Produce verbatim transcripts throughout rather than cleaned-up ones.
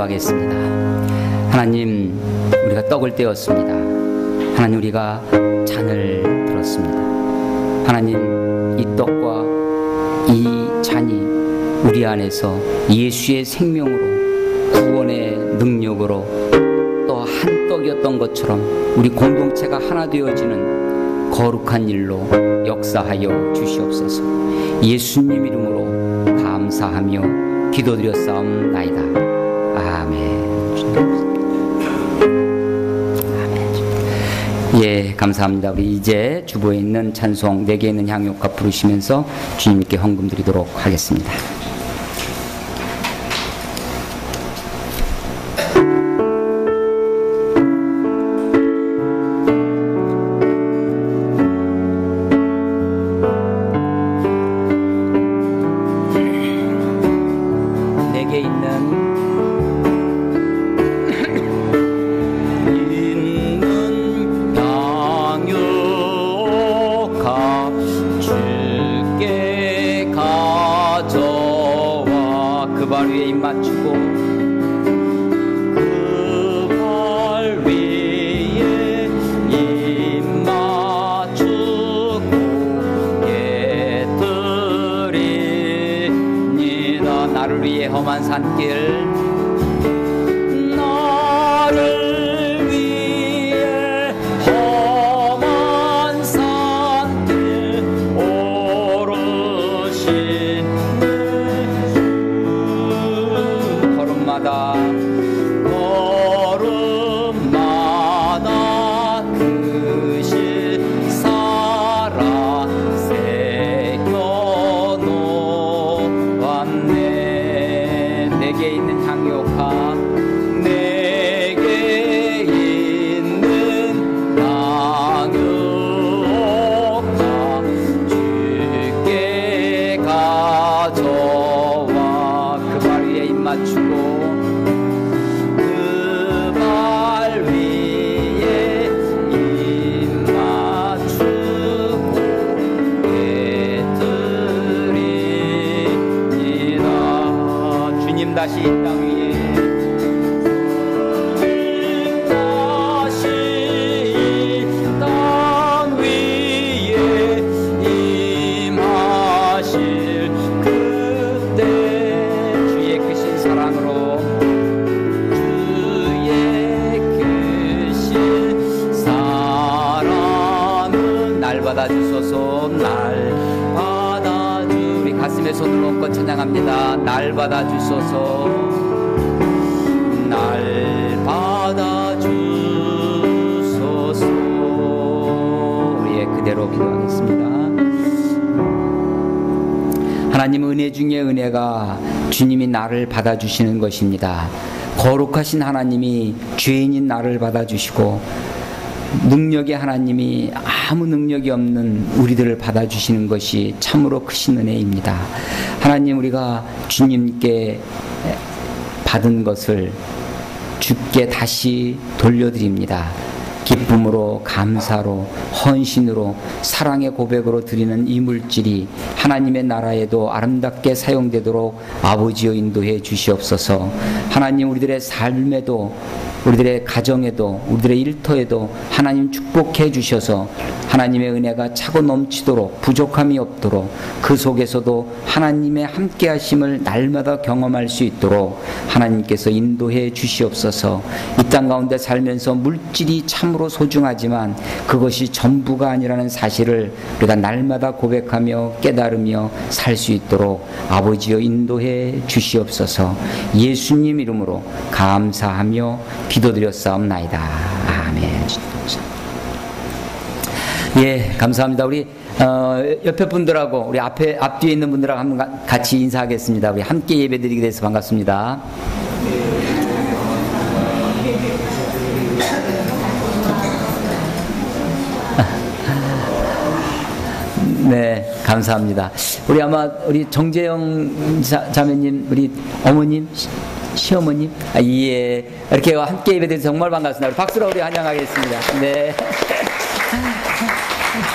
기도하겠습니다. 하나님, 우리가 떡을 떼었습니다. 하나님, 우리가 잔을 들었습니다. 하나님, 이 떡과 이 잔이 우리 안에서 예수의 생명으로, 구원의 능력으로 또 한 떡이었던 것처럼 우리 공동체가 하나 되어지는 거룩한 일로 역사하여 주시옵소서. 예수님 이름으로 감사하며 기도드렸사옵나이다. 아멘. 아멘. 예, 감사합니다. 우리 이제 주보에 있는 찬송 내게 있는 향유가 부르시면서 주님께 헌금 드리도록 하겠습니다. 다시 이 땅 위에 다시 이 땅 위에 임하실 그때 주의 크신 사랑으로 주의 크신 사랑은 날 받아주소서. 날 받아주 가슴에 손을 얹고 찬양합니다. 날 받아주소서. 날 받아주소서. 예, 그대로 기도하겠습니다. 하나님, 은혜 중에 은혜가 주님이 나를 받아주시는 것입니다. 거룩하신 하나님이 죄인인 나를 받아주시고 능력의 하나님이 아무 능력이 없는 우리들을 받아주시는 것이 참으로 크신 은혜입니다. 하나님, 우리가 주님께 받은 것을 주께 다시 돌려드립니다. 기쁨으로, 감사로, 헌신으로, 사랑의 고백으로 드리는 이 물질이 하나님의 나라에도 아름답게 사용되도록 아버지여 인도해 주시옵소서. 하나님, 우리들의 삶에도, 우리들의 가정에도, 우리들의 일터에도 하나님 축복해 주셔서 하나님의 은혜가 차고 넘치도록, 부족함이 없도록, 그 속에서도 하나님의 함께 하심을 날마다 경험할 수 있도록 하나님께서 인도해 주시옵소서. 이 땅 가운데 살면서 물질이 참으로 소중하지만 그것이 전부가 아니라는 사실을 우리가 날마다 고백하며 깨달으며 살 수 있도록 아버지여 인도해 주시옵소서. 예수님 이름으로 감사하며 기도드렸사옵나이다. 아멘. 예, 감사합니다. 우리 어, 옆에 분들하고 우리 앞에 앞뒤에 있는 분들하고 한번 같이 인사하겠습니다. 우리 함께 예배드리게 돼서 반갑습니다. 네, 감사합니다. 우리 아마 우리 정재영 자, 자매님, 우리 어머님, 시, 시어머님, 아, 예, 이렇게 함께 예배드려서 정말 반갑습니다. 우리 박수로 우리 환영하겠습니다. 네.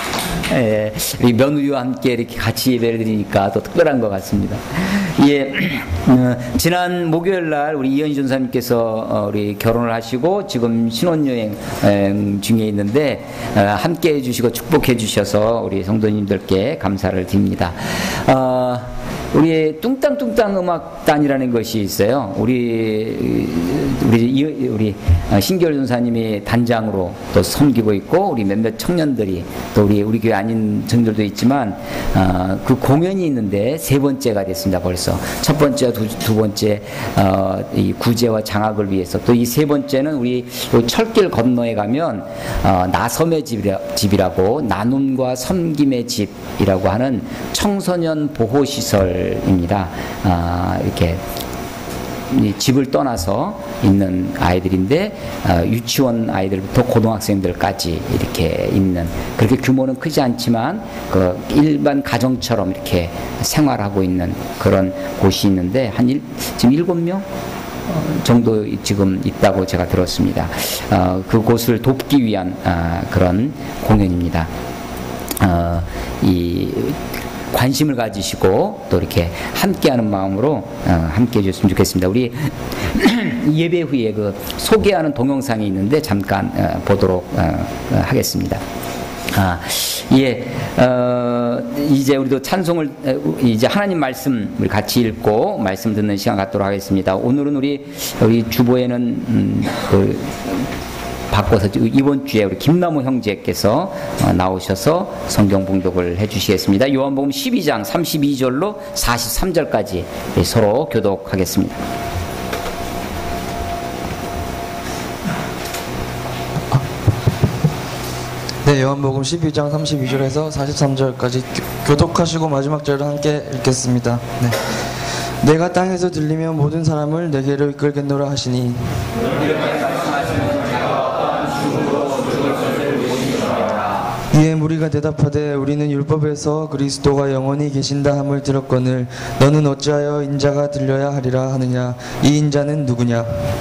예, 우리 며느리와 함께 이렇게 같이 예배를 드리니까 또 특별한 것 같습니다. 예, 어, 지난 목요일 날 우리 이현희 전사님께서 어, 우리 결혼을 하시고 지금 신혼여행 에, 중에 있는데 어, 함께 해주시고 축복해 주셔서 우리 성도님들께 감사를 드립니다. 어, 우리 뚱땅뚱땅 음악단이라는 것이 있어요. 우리 우리 우리 신결 전사님이 단장으로 또 섬기고 있고 우리 몇몇 청년들이 또 우리 우리 교회 아닌 청년들도 있지만 어, 그 공연이 있는데 세 번째가 됐습니다. 벌써 첫 번째, 두, 두 번째 어, 이 구제와 장학을 위해서 또 이 세 번째는 우리 철길 건너에 가면 어, 나섬의 집이라, 집이라고 나눔과 섬김의 집이라고 하는 청소년 보호 시설 입니다. 아, 이렇게 집을 떠나서 있는 아이들인데 어, 유치원 아이들부터 고등학생들까지 이렇게 있는 그렇게 규모는 크지 않지만 그 일반 가정처럼 이렇게 생활하고 있는 그런 곳이 있는데 한 일, 지금 일곱 명 정도 지금 있다고 제가 들었습니다. 어, 그곳을 돕기 위한 어, 그런 공연입니다. 어, 이 관심을 가지시고 또 이렇게 함께하는 마음으로 어, 함께해 주셨으면 좋겠습니다. 우리 예배 후에 그 소개하는 동영상이 있는데 잠깐 어, 보도록 어, 어, 하겠습니다. 아, 예, 어, 이제 우리도 찬송을 이제 하나님 말씀을 같이 읽고 말씀 듣는 시간 갖도록 하겠습니다. 오늘은 우리 우리 주보에는 음, 그 바꿔서 이번 주에 우리 김나무 형제께서 나오셔서 성경 봉독을 해주시겠습니다. 요한복음 십이 장 삼십이 절로 사십삼 절까지 서로 교독하겠습니다. 네, 요한복음 십이 장 삼십이 절에서 사십삼 절까지 교독하시고 마지막 절을 함께 읽겠습니다. 네. 내가 땅에서 들리면 모든 사람을 내게로 이끌겠노라 하시니 이에 무리가 대답하되 우리는 율법에서 그리스도가 영원히 계신다 함을 들었거늘 너는 어찌하여 인자가 들려야 하리라 하느냐. 이 인자는 누구냐.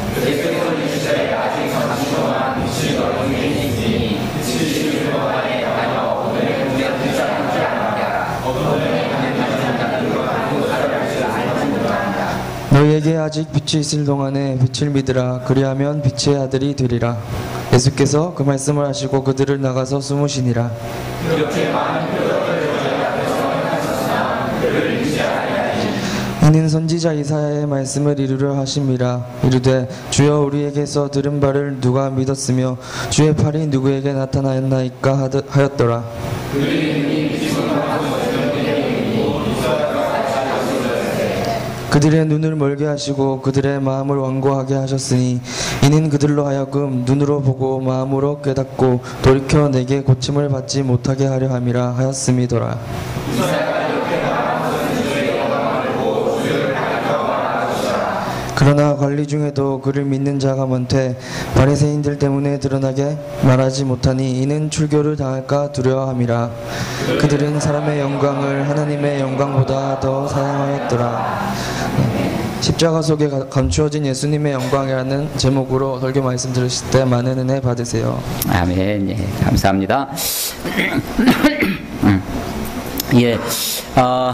너희에게 아직 빛이 있을 동안에 빛을 믿으라. 그리하면 빛의 아들이 되리라. 예수께서 그 말씀을 하시고 그들을 나가서 숨으시니라. 이는 선지자 이사야의 말씀을 이루려 하심이라. 이르되 주여 우리에게서 들은 바를 누가 믿었으며 주의 팔이 누구에게 나타나였나이까 하였더라. 그들의 눈을 멀게 하시고 그들의 마음을 완고하게 하셨으니 이는 그들로 하여금 눈으로 보고 마음으로 깨닫고 돌이켜 내게 고침을 받지 못하게 하려 함이라 하였음이더라. 그러나 관리 중에도 그를 믿는 자가 많되 바리새인들 때문에 드러나게 말하지 못하니 이는 출교를 당할까 두려워함이라. 그들은 사람의 영광을 하나님의 영광보다 더 사랑하였더라. 십자가 속에 감추어진 예수님의 영광이라는 제목으로 설교 말씀 들으실 때 많은 은혜 받으세요. 아멘. 예, 감사합니다. 예, 어,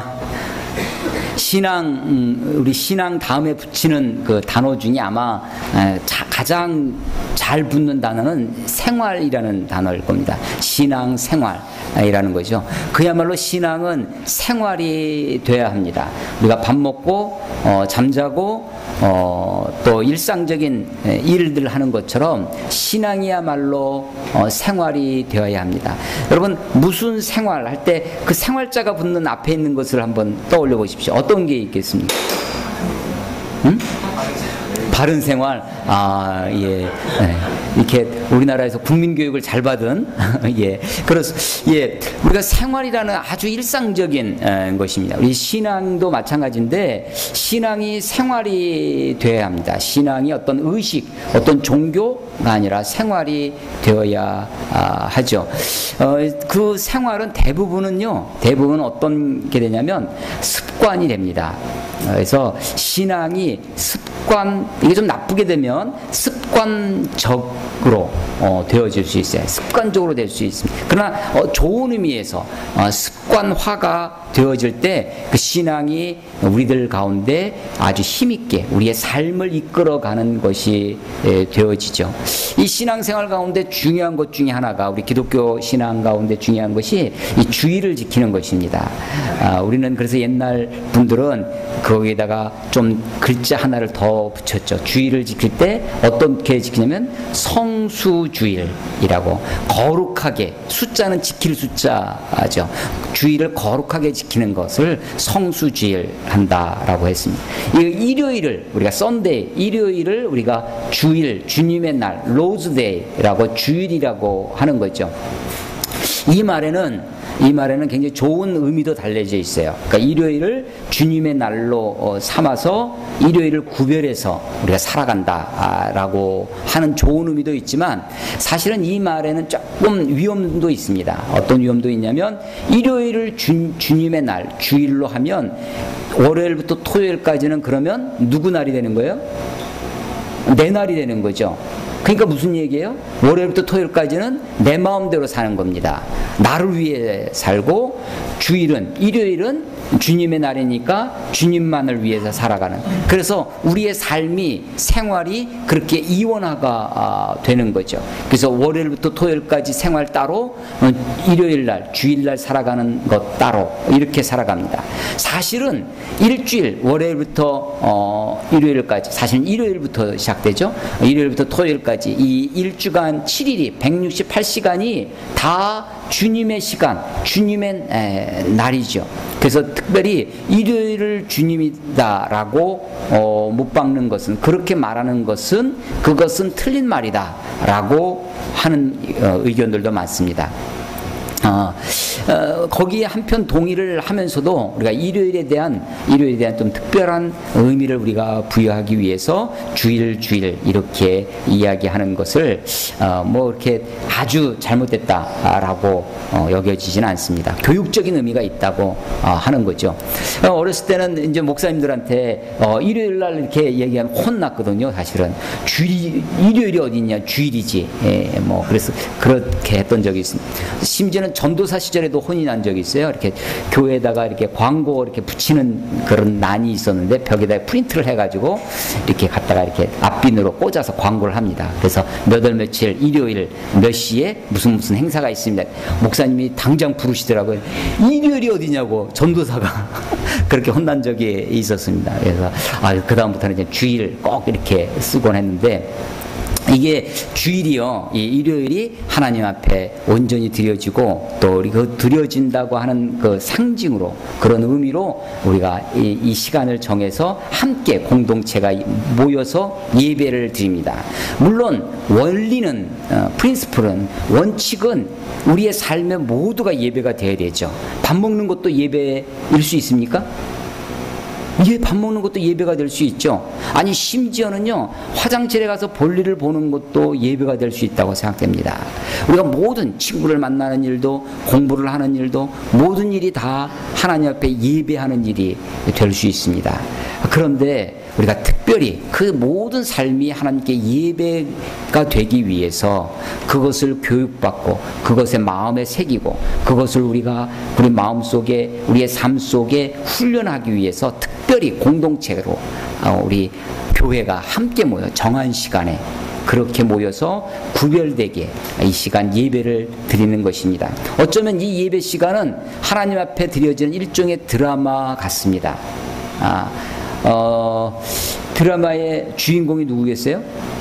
신앙, 우리 신앙 다음에 붙이는 그 단어 중에 아마 자, 가장 잘 붙는 단어는 생활이라는 단어일 겁니다. 신앙 생활이라는 거죠. 그야말로 신앙은 생활이 돼야 합니다. 우리가 밥 먹고 어, 잠자고 어, 또 일상적인 일들 하는 것처럼 신앙이야말로 어, 생활이 되어야 합니다. 여러분 무슨 생활 할 때 그 생활자가 붙는 앞에 있는 것을 한번 떠올려 보십시오. 어떤 게 있겠습니까? 응? 바른 생활. 아, 예. 예. 이렇게 우리나라에서 국민교육을 잘 받은, 예. 그래서, 예. 우리가 생활이라는 아주 일상적인 에, 것입니다. 우리 신앙도 마찬가지인데, 신앙이 생활이 되어야 합니다. 신앙이 어떤 의식, 어떤 종교가 아니라 생활이 되어야 아, 하죠. 어, 그 생활은 대부분은요, 대부분 어떤 게 되냐면 습관이 됩니다. 그래서 신앙이 습관 습관, 이게 좀 나쁘게 되면 습관적으로 어, 되어질 수 있어요. 습관적으로 될 수 있습니다. 그러나 어, 좋은 의미에서 어, 습관화가 되어질 때 그 신앙이 우리들 가운데 아주 힘있게 우리의 삶을 이끌어가는 것이 에, 되어지죠. 이 신앙생활 가운데 중요한 것 중에 하나가, 우리 기독교 신앙 가운데 중요한 것이 이 주의를 지키는 것입니다. 아, 우리는 그래서 옛날 분들은 거기에다가 좀 글자 하나를 더 붙였죠. 주의를 지킬 때 어떻게 지키냐면 성수주일이라고, 거룩하게, 숫자는 지킬 숫자죠. 주의를 거룩하게 지키는 것을 성수주일 한다라고 했습니다. 이 일요일을 우리가 썬데이, 일요일을 우리가 주일, 주님의 날, 로즈데이라고, 주일이라고 하는 거죠. 이 말에는 이 말에는 굉장히 좋은 의미도 달려져 있어요. 그러니까 일요일을 주님의 날로 어, 삼아서 일요일을 구별해서 우리가 살아간다라고 하는 좋은 의미도 있지만, 사실은 이 말에는 조금 위험도 있습니다. 어떤 위험도 있냐면, 일요일을 주, 주님의 날, 주일로 하면 월요일부터 토요일까지는 그러면 누구 날이 되는 거예요? 내 날이 되는 거죠. 그러니까 무슨 얘기예요? 월요일부터 토요일까지는 내 마음대로 사는 겁니다. 나를 위해 살고, 주일은, 일요일은 주님의 날이니까 주님만을 위해서 살아가는, 그래서 우리의 삶이, 생활이 그렇게 이원화가 되는 거죠. 그래서 월요일부터 토요일까지 생활 따로, 일요일날, 주일날 살아가는 것 따로, 이렇게 살아갑니다. 사실은 일주일, 월요일부터 어, 일요일까지, 사실은 일요일부터 시작되죠. 일요일부터 토요일까지 이 일주간 칠 일이, 백육십팔 시간이 다 주님의 시간, 주님의 에, 날이죠. 그래서 특별히 일요일을 주님이다라고 어, 못 박는 것은, 그렇게 말하는 것은, 그것은 틀린 말이다라고 하는 어, 의견들도 많습니다. 어, 어, 거기에 한편 동의를 하면서도 우리가 일요일에 대한 일요일에 대한 좀 특별한 의미를 우리가 부여하기 위해서 주일 주일 이렇게 이야기하는 것을 어, 뭐 이렇게 아주 잘못됐다라고 어, 여겨지지는 않습니다. 교육적인 의미가 있다고 어, 하는 거죠. 어, 어렸을 때는 이제 목사님들한테 어, 일요일 날 이렇게 얘기하면 혼났거든요. 사실은 주일, 일요일이 어디 있냐, 주일이지. 예, 뭐 그래서 그렇게 했던 적이 있습니다. 심지어는 전도사 시절에도 혼이 난 적이 있어요. 이렇게 교회에다가 이렇게 광고 이렇게 붙이는 그런 난이 있었는데, 벽에다 프린트를 해가지고 이렇게 갖다가 이렇게 앞빈으로 꽂아서 광고를 합니다. 그래서 몇 월 며칠 일요일 몇 시에 무슨 무슨 행사가 있습니다. 목사님이 당장 부르시더라고요. 일요일이 어디냐고, 전도사가. 그렇게 혼난 적이 있었습니다. 그래서 아, 그 다음부터는 이제 주일 꼭 이렇게 쓰곤 했는데, 이게 주일이요, 이 일요일이 하나님 앞에 온전히 드려지고, 또 우리 그 드려진다고 하는 그 상징으로, 그런 의미로 우리가 이, 이 시간을 정해서 함께 공동체가 모여서 예배를 드립니다. 물론 원리는, 어, 프린시플은, 원칙은 우리의 삶에 모두가 예배가 되어야 되죠. 밥 먹는 것도 예배일 수 있습니까? 예, 밥 먹는 것도 예배가 될 수 있죠. 아니, 심지어는요, 화장실에 가서 볼일을 보는 것도 예배가 될 수 있다고 생각됩니다. 우리가 모든 친구를 만나는 일도, 공부를 하는 일도, 모든 일이 다 하나님 앞에 예배하는 일이 될 수 있습니다. 그런데 우리가 특별히 그 모든 삶이 하나님께 예배가 되기 위해서 그것을 교육받고, 그것의 마음에 새기고, 그것을 우리가 우리 마음속에, 우리의 삶 속에 훈련하기 위해서 특별히 공동체로 우리 교회가 함께 모여 정한 시간에 그렇게 모여서 구별되게 이 시간 예배를 드리는 것입니다. 어쩌면 이 예배 시간은 하나님 앞에 드려지는 일종의 드라마 같습니다. 아, 어, 드라마의 주인공이 누구겠어요?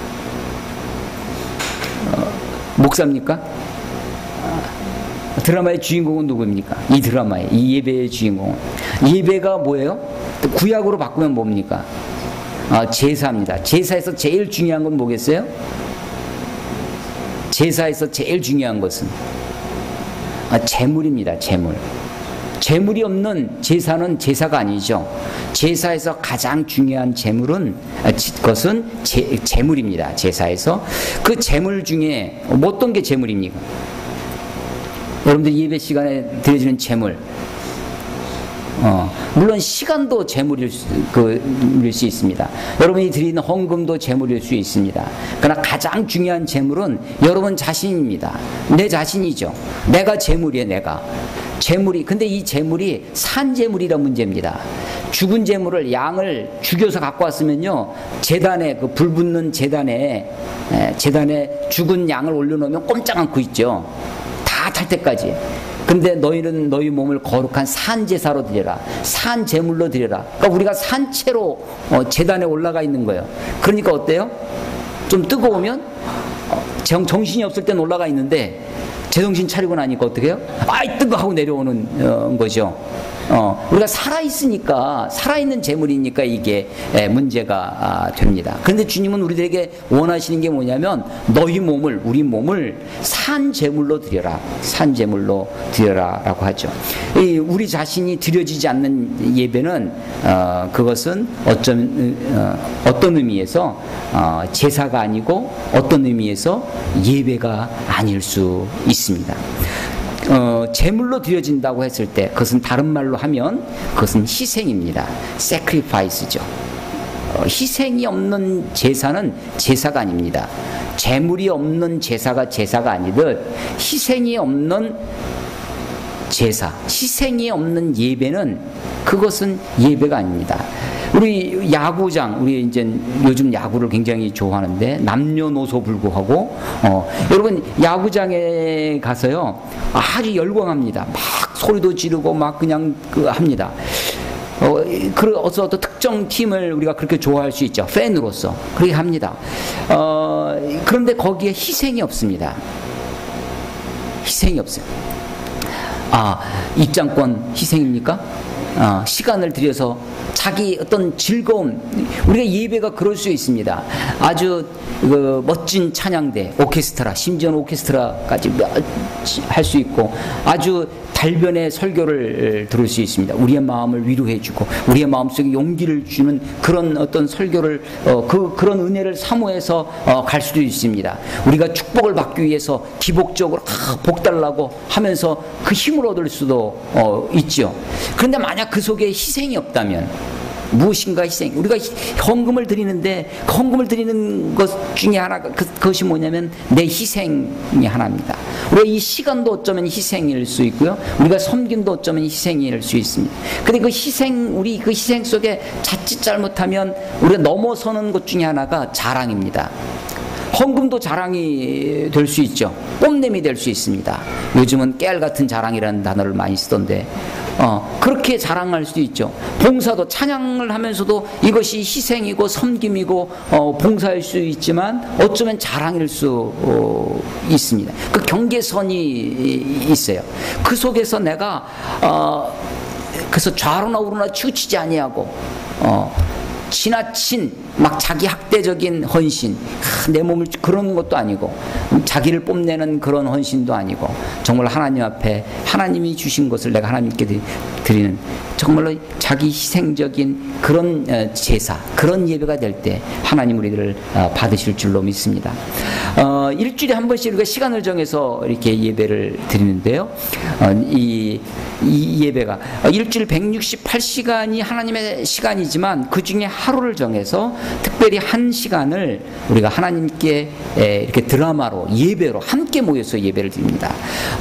어, 목사입니까? 아, 드라마의 주인공은 누구입니까? 이 드라마의, 이 예배의 주인공은. 예배가 뭐예요? 구약으로 바꾸면 뭡니까? 아, 제사입니다. 제사에서 제일 중요한 건 뭐겠어요? 제사에서 제일 중요한 것은 아, 재물입니다. 재물. 재물이 없는 제사는 제사가 아니죠. 제사에서 가장 중요한 재물은, 것은 제, 재물입니다. 제사에서. 그 재물 중에 어떤 게 재물입니까? 여러분들 예배 시간에 드려지는 재물. 어, 물론 시간도 재물일 수, 그, 일 수 있습니다. 여러분이 드리는 헌금도 재물일 수 있습니다. 그러나 가장 중요한 재물은 여러분 자신입니다. 내 자신이죠. 내가 재물이에요, 내가. 재물이, 근데 이 재물이 산 재물이란 문제입니다. 죽은 재물을, 양을 죽여서 갖고 왔으면요, 제단에, 그 불 붙는 제단에, 에, 제단에 죽은 양을 올려놓으면 꼼짝 않고 있죠. 다 탈 때까지. 근데 너희는 너희 몸을 거룩한 산 제사로 드려라. 산 제물로 드려라. 그러니까 우리가 산채로 어, 제단에 올라가 있는 거예요. 그러니까 어때요? 좀 뜨거우면 어, 정, 정신이 없을 땐 올라가 있는데 제정신 차리고 나니까 어떻게 해요? 아이 뜨거 하고 내려오는 어, 거죠. 어, 우리가 살아있으니까, 살아있는 재물이니까 이게 에, 문제가 아, 됩니다. 그런데 주님은 우리들에게 원하시는 게 뭐냐면 너희 몸을, 우리 몸을 산 재물로 드려라. 산 재물로 드려라 라고 하죠. 이, 우리 자신이 드려지지 않는 예배는 어, 그것은 어쩜, 어, 어떤 의미에서 어, 제사가 아니고 어떤 의미에서 예배가 아닐 수 있습니다. 어, 제물로 드려진다고 했을 때 그것은 다른 말로 하면 그것은 희생입니다. sacrifice죠. 어, 희생이 없는 제사는 제사가 아닙니다. 제물이 없는 제사가 제사가 아니듯 희생이 없는 제사, 희생이 없는 예배는 그것은 예배가 아닙니다. 우리 야구장, 우리 이제 요즘 야구를 굉장히 좋아하는데 남녀노소 불구하고 어, 여러분 야구장에 가서요 아주 열광합니다. 막 소리도 지르고 막 그냥 그 합니다. 어, 그래서 또 특정 팀을 우리가 그렇게 좋아할 수 있죠. 팬으로서 그렇게 합니다. 어, 그런데 거기에 희생이 없습니다. 희생이 없어요. 아, 입장권 희생입니까? 아, 시간을 들여서 자기 어떤 즐거움, 우리가 예배가 그럴 수 있습니다. 아주 그 멋진 찬양대, 오케스트라, 심지어는 오케스트라까지 할 수 있고 아주 달변의 설교를 들을 수 있습니다. 우리의 마음을 위로해주고 우리의 마음속에 용기를 주는 그런 어떤 설교를 어, 그 그런 은혜를 사모해서 어, 갈 수도 있습니다. 우리가 축복을 받기 위해서 기복적으로 아, 복 달라고 하면서 그 힘을 얻을 수도 어, 있죠. 그런데 만약 그 속에 희생이 없다면 무엇인가 희생. 우리가 헌금을 드리는데 그 헌금을 드리는 것 중에 하나가 그, 그것이 뭐냐면 내 희생이 하나입니다. 우리가 이 시간도 어쩌면 희생일 수 있고요. 우리가 섬김도 어쩌면 희생일 수 있습니다. 근데 그 희생, 우리 그 희생 속에 자칫 잘못하면 우리가 넘어서는 것 중에 하나가 자랑입니다. 헌금도 자랑이 될 수 있죠. 뽐냄이 될 수 있습니다. 요즘은 깨알 같은 자랑이라는 단어를 많이 쓰던데 어, 그렇게 자랑할 수도 있죠. 봉사도 찬양을 하면서도 이것이 희생이고 섬김이고 어, 봉사일 수 있지만 어쩌면 자랑일 수 어, 있습니다. 그 경계선이 있어요. 그 속에서 내가 어, 그래서 좌로나 우로나 치우치지 아니하고 어, 지나친 막 자기 학대적인 헌신, 아, 내 몸을 그런 것도 아니고 자기를 뽐내는 그런 헌신도 아니고 정말 하나님 앞에 하나님이 주신 것을 내가 하나님께 드리는 정말로 자기 희생적인 그런 제사, 그런 예배가 될 때 하나님 우리들을 받으실 줄로 믿습니다. 어, 일주일에 한 번씩 우리가 시간을 정해서 이렇게 예배를 드리는데요. 어, 이, 이 예배가 일주일 백육십팔 시간이 하나님의 시간이지만 그 중에 하루를 정해서 특별히 한 시간을 우리가 하나님께 이렇게 드라마로 예배로 함께 모여서 예배를 드립니다.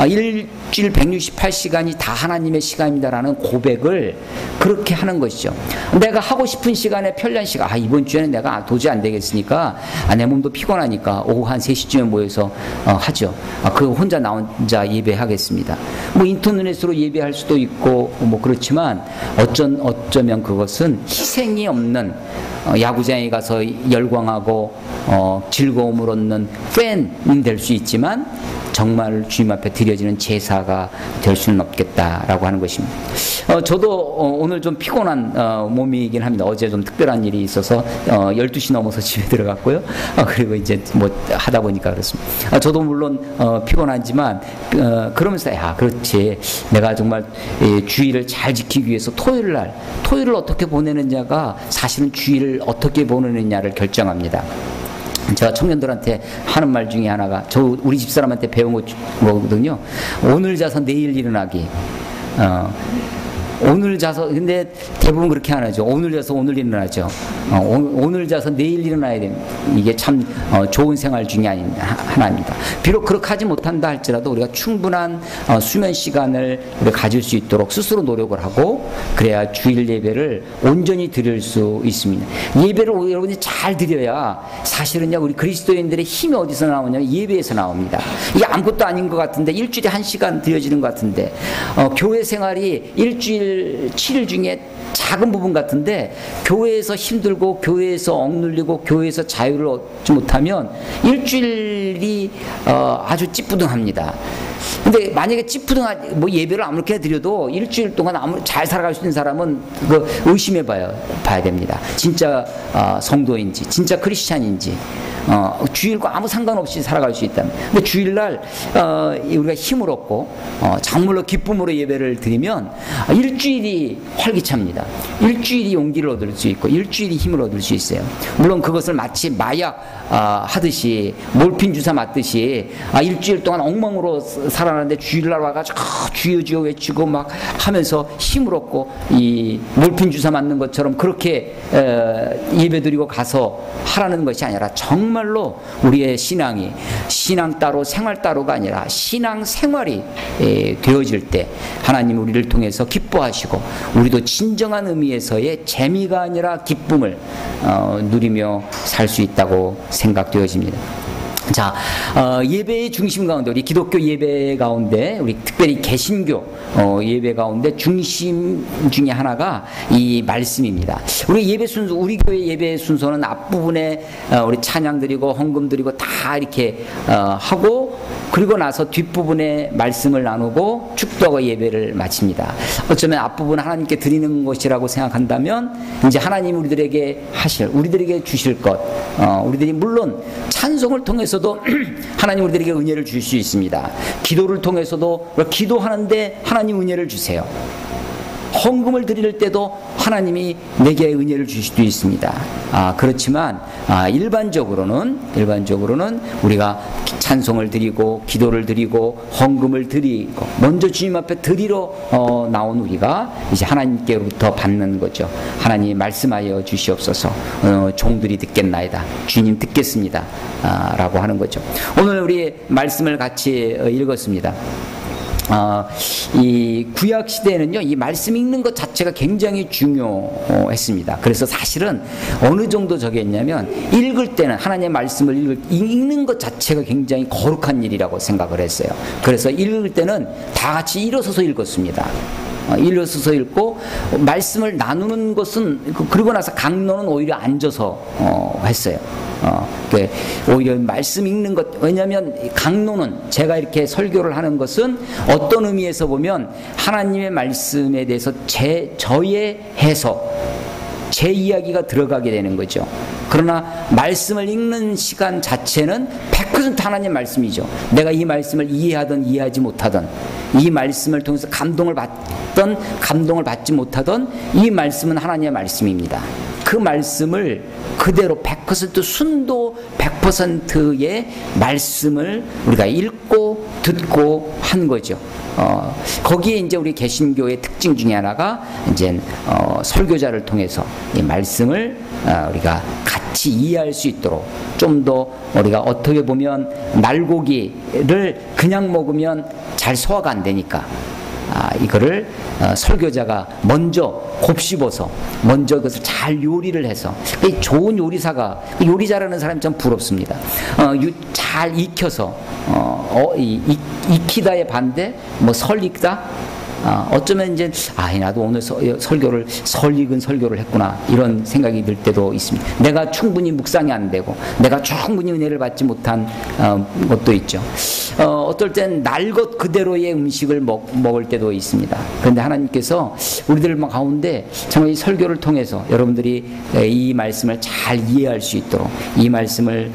일주일 백육십팔 시간이 다 하나님의 시간입니다라는 고백을 그렇게 하는 것이죠. 내가 하고 싶은 시간에 편리한 시간, 아, 이번 주에는 내가 도저히 안 되겠으니까 아, 내 몸도 피곤하니까 오후 한 세 시쯤에 모여서 어, 하죠. 아, 그 혼자 나 혼자 예배하겠습니다. 뭐 인터넷으로 예배할 수도 있고 뭐 그렇지만 어쩐 어쩌면 그것은 희생이 없는 어, 야구장에 가서 열광하고 어, 즐거움을 얻는 팬이 될 수 있지만 정말 주님 앞에 드려지는 제사가 될 수는 없겠다라고 하는 것입니다. 어, 저도 어, 오늘 좀 피곤한 어, 몸이긴 합니다. 어제 좀 특별한 일이 있어서 어, 열두 시 넘어서 집에 들어갔고요. 어, 그리고 이제 뭐 하다 보니까 그렇습니다. 어, 저도 물론 어, 피곤하지만 어, 그러면서 야 그렇지 내가 정말 예, 주일을 잘 지키기 위해서 토요일 날 토요일을 어떻게 보내느냐가 사실은 주일을 어떻게 보내느냐를 결정합니다. 제가 청년들한테 하는 말 중에 하나가 저 우리 집사람한테 배운 거거든요. 오늘 자서 내일 일어나기. 어, 오늘 자서, 근데 대부분 그렇게 안 하죠. 오늘 자서 오늘 일어나죠. 어, 오, 오늘 자서 내일 일어나야 됩니다. 이게 참 어, 좋은 생활 중에 아닌 하나입니다. 비록 그렇게 하지 못한다 할지라도 우리가 충분한 어, 수면 시간을 우리가 가질 수 있도록 스스로 노력을 하고 그래야 주일 예배를 온전히 드릴 수 있습니다. 예배를 여러분이 잘 드려야 사실은요 우리 그리스도인들의 힘이 어디서 나오냐면 예배에서 나옵니다. 이게 아무것도 아닌 것 같은데 일주일에 한 시간 드려지는 것 같은데 어, 교회 생활이 일주일 칠 일 중에 작은 부분 같은데 교회에서 힘들고 교회에서 억눌리고 교회에서 자유를 얻지 못하면 일주일이 어, 아주 찌뿌둥합니다. 근데 만약에 찌푸둥하 뭐 예배를 아무렇게 드려도 일주일 동안 아무 잘 살아갈 수 있는 사람은 그 의심해 봐요 봐야 됩니다. 진짜 어, 성도인지 진짜 크리스찬인지 어, 주일과 아무 상관없이 살아갈 수 있다면. 근데 주일날 어, 우리가 힘을 얻고 어, 정말로 기쁨으로 예배를 드리면 일주일이 활기찹니다. 일주일이 용기를 얻을 수 있고 일주일이 힘을 얻을 수 있어요. 물론 그것을 마치 마약 어, 하듯이 몰핀 주사 맞듯이 아, 일주일 동안 엉망으로 살아나는데 주일날 와가지고 아, 주여 주여 외치고 막 하면서 힘을 얻고 이 몰핀 주사 맞는 것처럼 그렇게 에, 예배드리고 가서 하라는 것이 아니라 정말로 우리의 신앙이 신앙 따로 생활 따로가 아니라 신앙 생활이 에, 되어질 때 하나님 우리를 통해서 기뻐하시고 우리도 진정한 의미에서의 재미가 아니라 기쁨을 어, 누리며 살 수 있다고 생각되어집니다. 자, 어, 예배의 중심 가운데 우리 기독교 예배 가운데 우리 특별히 개신교 어, 예배 가운데 중심 중에 하나가 이 말씀입니다. 우리 예배 순서, 우리 교회 예배 순서는 앞부분에 어, 우리 찬양 드리고 헌금 드리고 다 이렇게 어, 하고 그리고 나서 뒷부분에 말씀을 나누고 축도하고 예배를 마칩니다. 어쩌면 앞부분 하나님께 드리는 것이라고 생각한다면 이제 하나님 우리들에게 하실, 우리들에게 주실 것, 어, 우리들이 물론 찬송을 통해서도 하나님 우리들에게 은혜를 줄 수 있습니다. 기도를 통해서도 기도하는데 하나님 은혜를 주세요. 헌금을 드릴 때도 하나님이 내게 은혜를 주실 수도 있습니다. 아, 그렇지만 아, 일반적으로는 일반적으로는 우리가 찬송을 드리고 기도를 드리고 헌금을 드리고 먼저 주님 앞에 드리러 어, 나온 우리가 이제 하나님께로부터 받는 거죠. 하나님 말씀하여 주시옵소서. 어, 종들이 듣겠나이다. 주님 듣겠습니다. 아, 라고 하는 거죠. 오늘 우리 말씀을 같이 읽었습니다. 어, 이 구약 시대에는요, 이 말씀 읽는 것 자체가 굉장히 중요했습니다. 그래서 사실은 어느 정도 저겠냐면 읽을 때는 하나님의 말씀을 읽을, 읽는 것 자체가 굉장히 거룩한 일이라고 생각을 했어요. 그래서 읽을 때는 다 같이 일어서서 읽었습니다. 어, 일어서서 읽고 말씀을 나누는 것은 그리고 나서 강론은 오히려 앉아서 어, 했어요. 어, 오히려 말씀 읽는 것, 왜냐하면 강론은 제가 이렇게 설교를 하는 것은 어떤 의미에서 보면 하나님의 말씀에 대해서 제 저의 해석, 제 이야기가 들어가게 되는 거죠. 그러나 말씀을 읽는 시간 자체는 백 퍼센트 하나님 말씀이죠. 내가 이 말씀을 이해하든 이해하지 못하든 이 말씀을 통해서 감동을 받던 감동을 받지 못하던 이 말씀은 하나님의 말씀입니다. 그 말씀을 그대로 백 퍼센트 순도 백 퍼센트의 말씀을 우리가 읽고 듣고 한 거죠. 어, 거기에 이제 우리 개신교의 특징 중에 하나가 이제 어, 설교자를 통해서 이 말씀을 어, 우리가 같이 이해할 수 있도록 좀 더 우리가 어떻게 보면 날고기를 그냥 먹으면 잘 소화가 안 되니까 아, 이거를 어, 설교자가 먼저 곱씹어서 먼저 그것을 잘 요리를 해서 좋은 요리사가 요리 잘하는 사람이 참 부럽습니다. 어, 유, 잘 익혀서 어, 어, 이, 이, 익히다의 반대 뭐 설익다 어, 어쩌면 이제 아 나도 오늘 서, 설교를 설익은 설교를 했구나 이런 생각이 들 때도 있습니다. 내가 충분히 묵상이 안 되고 내가 충분히 은혜를 받지 못한 어, 것도 있죠. 어, 어떨 땐 날 것 그대로의 음식을 먹, 먹을 때도 있습니다. 그런데 하나님께서 우리들 가운데 정말 이 설교를 통해서 여러분들이 이 말씀을 잘 이해할 수 있도록 이 말씀을 잘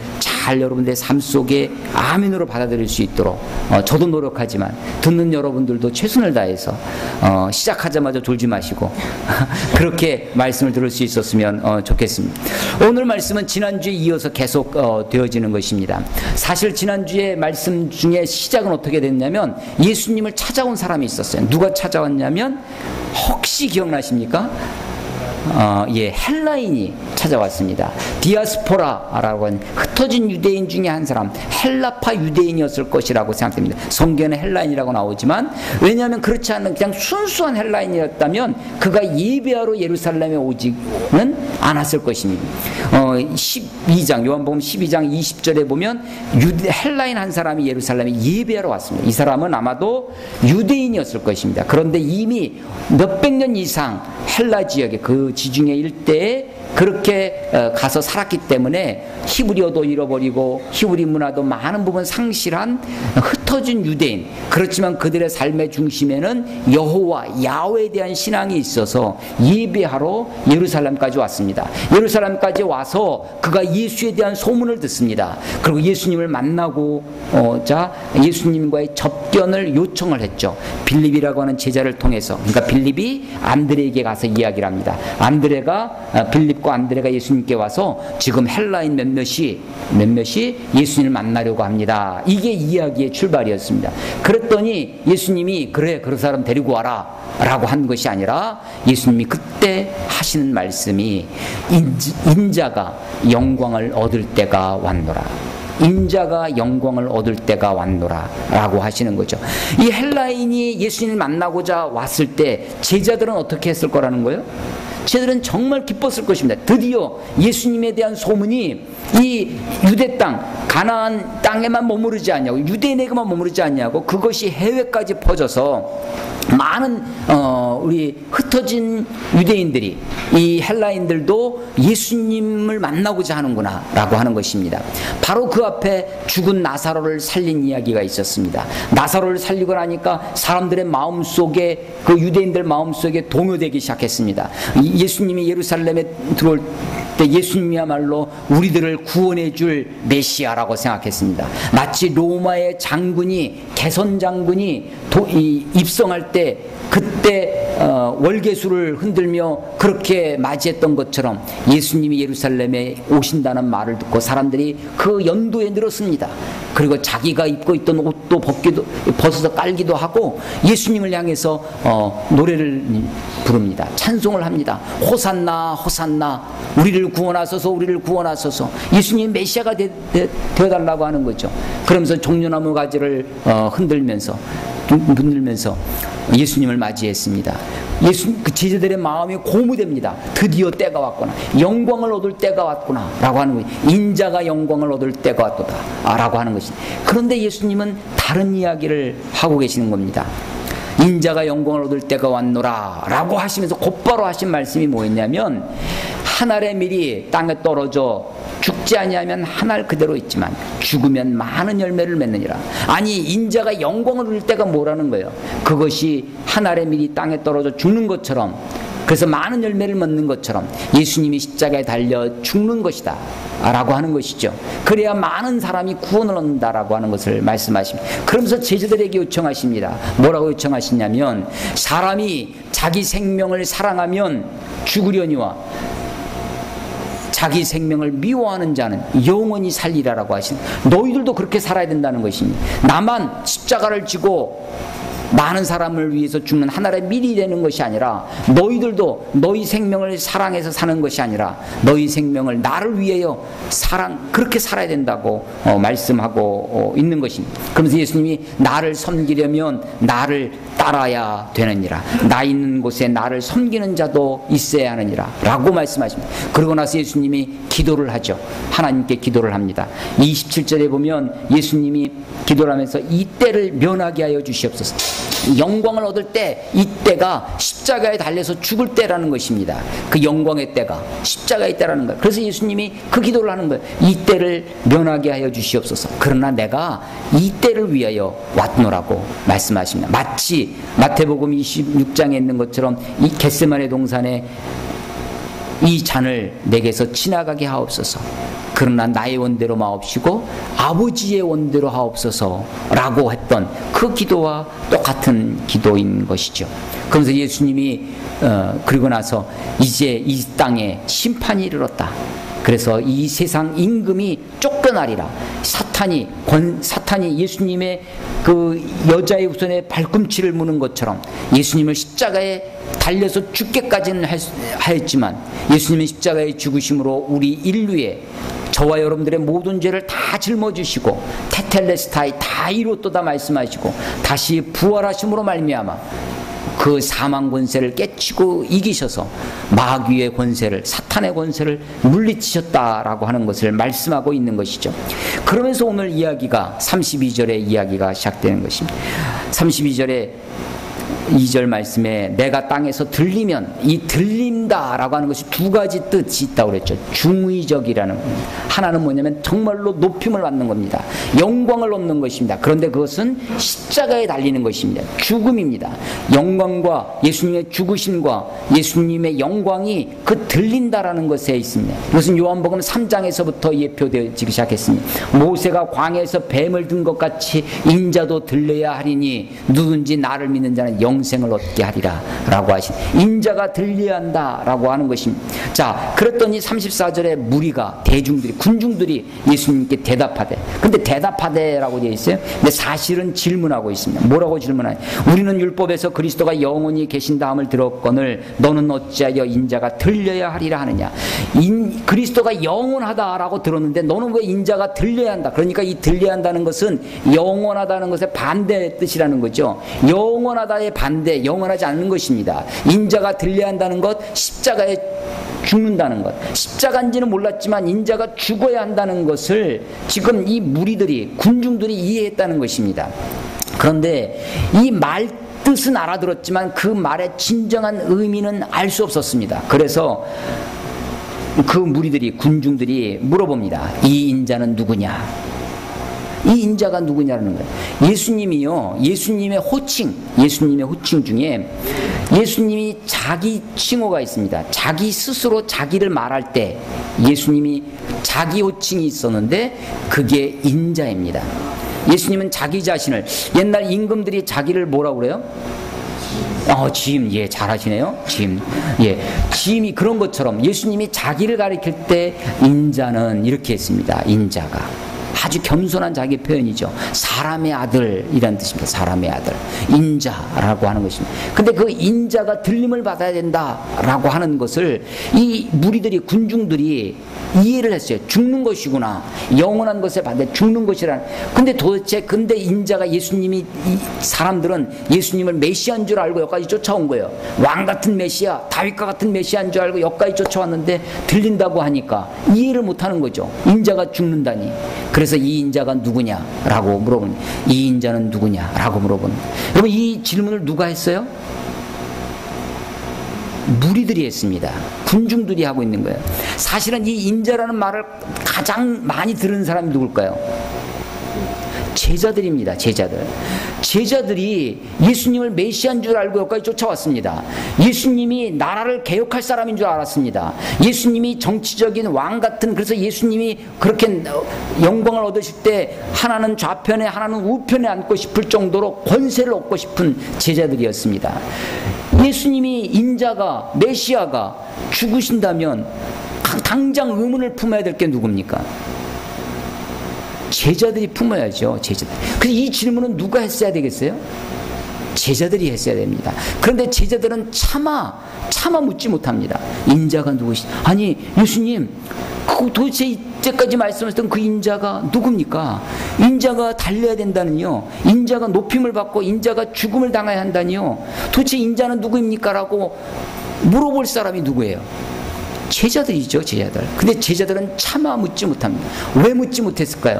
잘 여러분들의 삶 속에 아멘으로 받아들일 수 있도록 어, 저도 노력하지만 듣는 여러분들도 최선을 다해서 어, 시작하자마자 졸지 마시고 그렇게 말씀을 들을 수 있었으면 어, 좋겠습니다. 오늘 말씀은 지난주에 이어서 계속 어, 되어지는 것입니다. 사실 지난주에 말씀 중에 시작은 어떻게 됐냐면 예수님을 찾아온 사람이 있었어요. 누가 찾아왔냐면 혹시 기억나십니까? 어, 예, 헬라인이 찾아왔습니다. 디아스포라라고 하는 흩어진 유대인 중에 한 사람, 헬라파 유대인이었을 것이라고 생각됩니다. 성경에 헬라인이라고 나오지만 왜냐하면 그렇지 않은 그냥 순수한 헬라인이었다면 그가 예배하러 예루살렘에 오지는 않았을 것입니다. 어, 십이 장 요한복음 십이 장 이십 절에 보면 유대, 헬라인 한 사람이 예루살렘에 예배하러 왔습니다. 이 사람은 아마도 유대인이었을 것입니다. 그런데 이미 몇백 년 이상 헬라 지역에 그 지중해 일대에 그렇게 가서 살았기 때문에 히브리어도 잃어버리고 히브리 문화도 많은 부분 상실한 흩어진 유대인, 그렇지만 그들의 삶의 중심에는 여호와 야훼에 대한 신앙이 있어서 예배하러 예루살렘까지 왔습니다. 예루살렘까지 와서 그가 예수에 대한 소문을 듣습니다. 그리고 예수님을 만나고자 예수님과의 접견을 요청을 했죠. 빌립이라고 하는 제자를 통해서. 그러니까 빌립이 안드레에게 가서 이야기를 합니다. 안드레가 빌립과 안드레가 예수님께 와서 지금 헬라인 몇몇이 몇몇이 예수님을 만나려고 합니다. 이게 이야기의 출발이었습니다. 그랬더니 예수님이 그래 그 사람 데리고 와라 라고 한 것이 아니라 예수님이 그때 하시는 말씀이 인자가 영광을 얻을 때가 왔노라. 인자가 영광을 얻을 때가 왔노라 라고 하시는 거죠. 이 헬라인이 예수님을 만나고자 왔을 때 제자들은 어떻게 했을 거라는 거예요? 제자들은 정말 기뻤을 것입니다. 드디어 예수님에 대한 소문이 이 유대 땅 가나안 땅에만 머무르지 않냐고, 유대인에게만 머무르지 않냐고, 그것이 해외까지 퍼져서 많은 어, 우리 흩어진 유대인들이, 이 헬라인들도 예수님을 만나고자 하는구나 라고 하는 것입니다. 바로 그 앞에 죽은 나사로를 살린 이야기가 있었습니다. 나사로를 살리고 나니까 사람들의 마음속에, 그 유대인들 마음속에 동요되기 시작했습니다. 예수님이 예루살렘에 들어올 때 예수님이야말로 우리들을 구원해 줄 메시아라고 생각했습니다. 마치 로마의 장군이, 개선 장군이 도, 이, 입성할 때 그때 어, 월계수를 흔들며 그렇게 맞이했던 것처럼 예수님이 예루살렘에 오신다는 말을 듣고 사람들이 그 연도에 늘었습니다. 그리고 자기가 입고 있던 옷도 벗기도, 벗어서 깔기도 하고 예수님을 향해서 어, 노래를 부릅니다. 찬송을 합니다. 호산나 호산나, 우리를 구원하소서, 우리를 구원하소서. 예수님 메시아가 되, 되, 되어달라고 하는 거죠. 그러면서 종려나무 가지를 어, 흔들면서 흔들면서 예수님을 맞이했습니다. 예수, 그 제자들의 마음이 고무됩니다. 드디어 때가 왔구나, 영광을 얻을 때가 왔구나 라고 하는 거예요. 인자가 영광을 얻을 때가 왔도다 아, 라고 하는 것입니다. 그런데 예수님은 다른 이야기를 하고 계시는 겁니다. 인자가 영광을 얻을 때가 왔노라 라고 하시면서 곧바로 하신 말씀이 뭐였냐면, 한 알의 밀이 땅에 떨어져 죽지 아니하면 한 알 그대로 있지만 죽으면 많은 열매를 맺느니라. 아니, 인자가 영광을 얻을 때가 뭐라는 거예요? 그것이 한 알의 밀이 땅에 떨어져 죽는 것처럼, 그래서 많은 열매를 맺는 것처럼 예수님이 십자가에 달려 죽는 것이다 라고 하는 것이죠. 그래야 많은 사람이 구원을 얻는다라고 하는 것을 말씀하십니다. 그러면서 제자들에게 요청하십니다. 뭐라고 요청하시냐면, 사람이 자기 생명을 사랑하면 죽으려니와 자기 생명을 미워하는 자는 영원히 살리라라고 하신, 너희들도 그렇게 살아야 된다는 것입니다. 나만 십자가를 지고 많은 사람을 위해서 죽는 하나의 밀이 되는 것이 아니라, 너희들도 너희 생명을 사랑해서 사는 것이 아니라 너희 생명을 나를 위하여 사랑, 그렇게 살아야 된다고 어, 말씀하고 어, 있는 것입니다. 그러면서 예수님이 나를 섬기려면 나를 따라야 되느니라, 나 있는 곳에 나를 섬기는 자도 있어야 하느니라 라고 말씀하십니다. 그러고 나서 예수님이 기도를 하죠. 하나님께 기도를 합니다. 이십칠 절에 보면 예수님이 기도를 하면서 이 때를 면하게 하여 주시옵소서. 영광을 얻을 때, 이 때가 십자가에 달려서 죽을 때라는 것입니다. 그 영광의 때가 십자가의 때라는 거예요. 그래서 예수님이 그 기도를 하는 거예요. 이 때를 면하게 하여 주시옵소서. 그러나 내가 이 때를 위하여 왔노라고 말씀하십니다. 마치 마태복음 이십육 장에 있는 것처럼 이 겟세마네 동산에 이 잔을 내게서 지나가게 하옵소서. 그러나 나의 원대로 마옵시고 아버지의 원대로 하옵소서 라고 했던 그 기도와 똑같은 기도인 것이죠. 그러면서 예수님이 어, 그리고 나서 이제 이 땅에 심판이 이르렀다. 그래서 이 세상 임금이 쫓겨나리라. 사탄이 권 사탄이 예수님의 그 여자의 우선에 발꿈치를 무는 것처럼 예수님을 십자가에 달려서 죽게까지는 하였지만 예수님의 십자가의 죽으심으로 우리 인류의 저와 여러분들의 모든 죄를 다 짊어지시고 테텔레스타이 다 이루었도다 말씀하시고 다시 부활하심으로 말미암아 그 사망 권세를 깨치고 이기셔서 마귀의 권세를, 사탄의 권세를 물리치셨다라고 하는 것을 말씀하고 있는 것이죠. 그러면서 오늘 이야기가 삼십이 절의 이야기가 시작되는 것입니다. 삼십이 절에 이 절 말씀에 내가 땅에서 들리면, 이 들린다라고 하는 것이 두 가지 뜻이 있다고 그랬죠. 중의적이라는 겁니다. 하나는 뭐냐면 정말로 높임을 받는 겁니다. 영광을 얻는 것입니다. 그런데 그것은 십자가에 달리는 것입니다. 죽음입니다. 영광과 예수님의 죽으심과 예수님의 영광이 그 들린다라는 것에 있습니다. 이것은 요한복음 삼 장에서부터 예표되기 시작했습니다. 모세가 광야에서 뱀을 든 것 같이 인자도 들려야 하리니 누군지 나를 믿는 자는 영생을 얻게 하리라 라고 하신, 인자가 들려야 한다 라고 하는 것입니다. 자, 그랬더니 삼십사 절에 무리가, 대중들이, 군중들이 예수님께 대답하되, 근데 대답하되 라고 되어 있어요. 근데 사실은 질문하고 있습니다. 뭐라고 질문하냐? 우리는 율법에서 그리스도가 영원히 계신다함을 들었거늘 너는 어찌하여 인자가 들려야 하리라 하느냐. 인, 그리스도가 영원하다라고 들었는데 너는 왜 인자가 들려야 한다? 그러니까 이 들려야 한다는 것은 영원하다는 것의 반대 뜻이라는 거죠. 영원하다의 반대, 영원하지 않는 것입니다. 인자가 들려야 한다는 것, 십자가에 죽는다는 것, 십자가인지는 몰랐지만 인자가 죽어야 한다는 것을 지금 이 무리들이, 군중들이 이해했다는 것입니다. 그런데 이 말 뜻은 알아들었지만 그 말의 진정한 의미는 알 수 없었습니다. 그래서 그 무리들이, 군중들이 물어봅니다. 이 인자는 누구냐? 이 인자가 누구냐는 거예요. 예수님이요, 예수님의 호칭, 예수님의 호칭 중에 예수님이 자기 칭호가 있습니다. 자기 스스로 자기를 말할 때 예수님이 자기 호칭이 있었는데 그게 인자입니다. 예수님은 자기 자신을, 옛날 임금들이 자기를 뭐라고 그래요? 어, 짐, 예, 잘하시네요. 짐, 예, 짐이 그런 것처럼 예수님이 자기를 가리킬 때 인자는 이렇게 했습니다. 인자가. 아주 겸손한 자기 표현이죠. 사람의 아들이라는 뜻입니다. 사람의 아들, 인자라고 하는 것입니다. 근데 그 인자가 들림을 받아야 된다라고 하는 것을 이 무리들이, 군중들이 이해를 했어요. 죽는 것이구나, 영원한 것에 반대 죽는 것이라는. 근데 도대체 근데 인자가, 예수님이, 이 사람들은 예수님을 메시아인 줄 알고 여기까지 쫓아온 거예요. 왕 같은 메시아, 다윗과 같은 메시아인 줄 알고 여기까지 쫓아왔는데 들린다고 하니까 이해를 못하는 거죠. 인자가 죽는다니. 그래서 이 인자가 누구냐라고 물어보는, 이 인자는 누구냐라고 물어보는. 여러분, 이 질문을 누가 했어요? 무리들이 했습니다. 군중들이 하고 있는 거예요. 사실은 이 인자라는 말을 가장 많이 들은 사람이 누굴까요? 제자들입니다. 제자들. 제자들이 예수님을 메시아인 줄 알고 여기까지 쫓아왔습니다. 예수님이 나라를 개혁할 사람인 줄 알았습니다. 예수님이 정치적인 왕 같은, 그래서 예수님이 그렇게 영광을 얻으실 때 하나는 좌편에 하나는 우편에 앉고 싶을 정도로 권세를 얻고 싶은 제자들이었습니다. 예수님이, 인자가, 메시아가 죽으신다면 당장 의문을 품어야 될 게 누굽니까? 제자들이 품어야죠. 제자들. 그래서 이 질문은 누가 했어야 되겠어요? 제자들이 했어야 됩니다. 그런데 제자들은 차마 차마 묻지 못합니다. 인자가 누구시? 아니, 예수님, 그 도대체 이때까지 말씀하셨던 그 인자가 누굽니까? 인자가 달려야 된다는요, 인자가 높임을 받고 인자가 죽음을 당해야 한다니요, 도대체 인자는 누구입니까? 라고 물어볼 사람이 누구예요? 제자들이죠. 제자들. 근데 제자들은 차마 묻지 못합니다. 왜 묻지 못했을까요?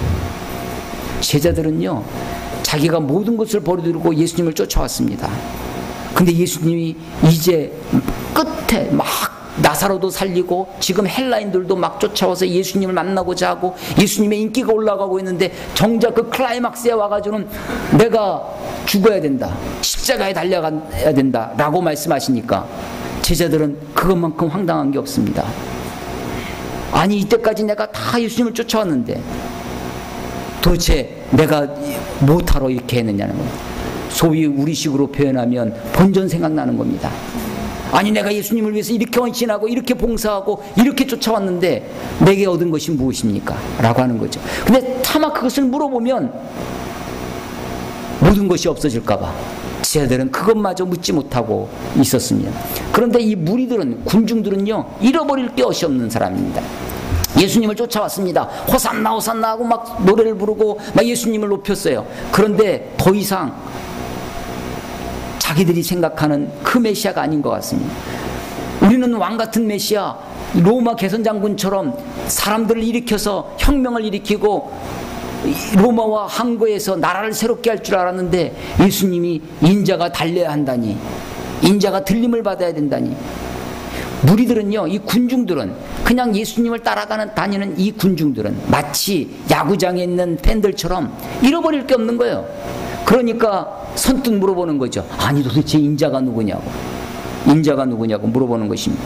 제자들은요, 자기가 모든 것을 버리고 예수님을 쫓아왔습니다. 근데 예수님이 이제 끝에 막 나사로도 살리고 지금 헬라인들도 막 쫓아와서 예수님을 만나고자 하고 예수님의 인기가 올라가고 있는데 정작 그 클라이막스에 와가지고는 내가 죽어야 된다, 십자가에 달려가야 된다 라고 말씀하시니까 제자들은 그것만큼 황당한 게 없습니다. 아니 이때까지 내가 다 예수님을 쫓아왔는데 도대체 내가 뭐하러 이렇게 했느냐는 겁니다. 소위 우리식으로 표현하면 본전 생각나는 겁니다. 아니 내가 예수님을 위해서 이렇게 헌신하고 이렇게 봉사하고 이렇게 쫓아왔는데 내게 얻은 것이 무엇입니까? 라고 하는 거죠. 근데 차마 그것을 물어보면 모든 것이 없어질까 봐 제자들은 그것마저 묻지 못하고 있었습니다. 그런데 이 무리들은, 군중들은요, 잃어버릴 게 것이 없는 사람입니다. 예수님을 쫓아왔습니다. 호산나 호산나 하고 막 노래를 부르고 막 예수님을 높였어요. 그런데 더 이상 자기들이 생각하는 그 메시아가 아닌 것 같습니다. 우리는 왕같은 메시아, 로마 개선장군처럼 사람들을 일으켜서 혁명을 일으키고 로마와 항거에서 나라를 새롭게 할 줄 알았는데 예수님이 인자가 달려야 한다니, 인자가 들림을 받아야 된다니. 무리들은요, 이 군중들은, 그냥 예수님을 따라가는 다니는 이 군중들은 마치 야구장에 있는 팬들처럼 잃어버릴 게 없는 거예요. 그러니까 선뜻 물어보는 거죠. 아니 도대체 인자가 누구냐고, 인자가 누구냐고 물어보는 것입니다.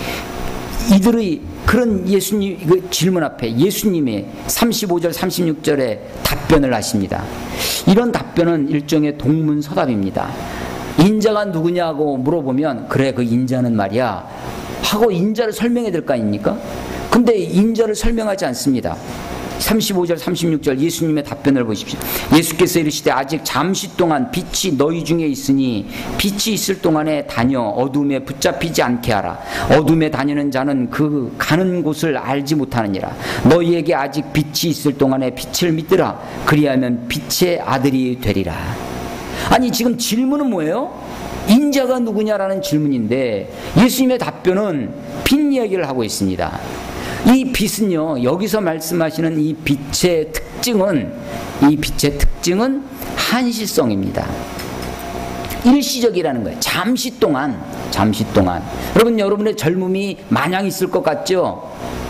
이들의 그런 예수님 그 질문 앞에 예수님이 삼십오 절 삼십육 절에 답변을 하십니다. 이런 답변은 일종의 동문서답입니다. 인자가 누구냐고 물어보면 그래 그 인자는 말이야 하고 인자를 설명해야 될 거 아닙니까? 근데 인자를 설명하지 않습니다. 삼십오 절 삼십육 절 예수님의 답변을 보십시오. 예수께서 이르시되 아직 잠시 동안 빛이 너희 중에 있으니 빛이 있을 동안에 다녀 어둠에 붙잡히지 않게 하라. 어둠에 다니는 자는 그 가는 곳을 알지 못하느니라. 너희에게 아직 빛이 있을 동안에 빛을 믿으라. 그리하면 빛의 아들이 되리라. 아니 지금 질문은 뭐예요? 인자가 누구냐라는 질문인데 예수님의 답변은 빛 이야기를 하고 있습니다. 이 빛은요, 여기서 말씀하시는 이 빛의 특징은, 이 빛의 특징은 한시성입니다. 일시적이라는 거예요. 잠시 동안, 잠시 동안. 여러분, 여러분의 젊음이 마냥 있을 것 같죠?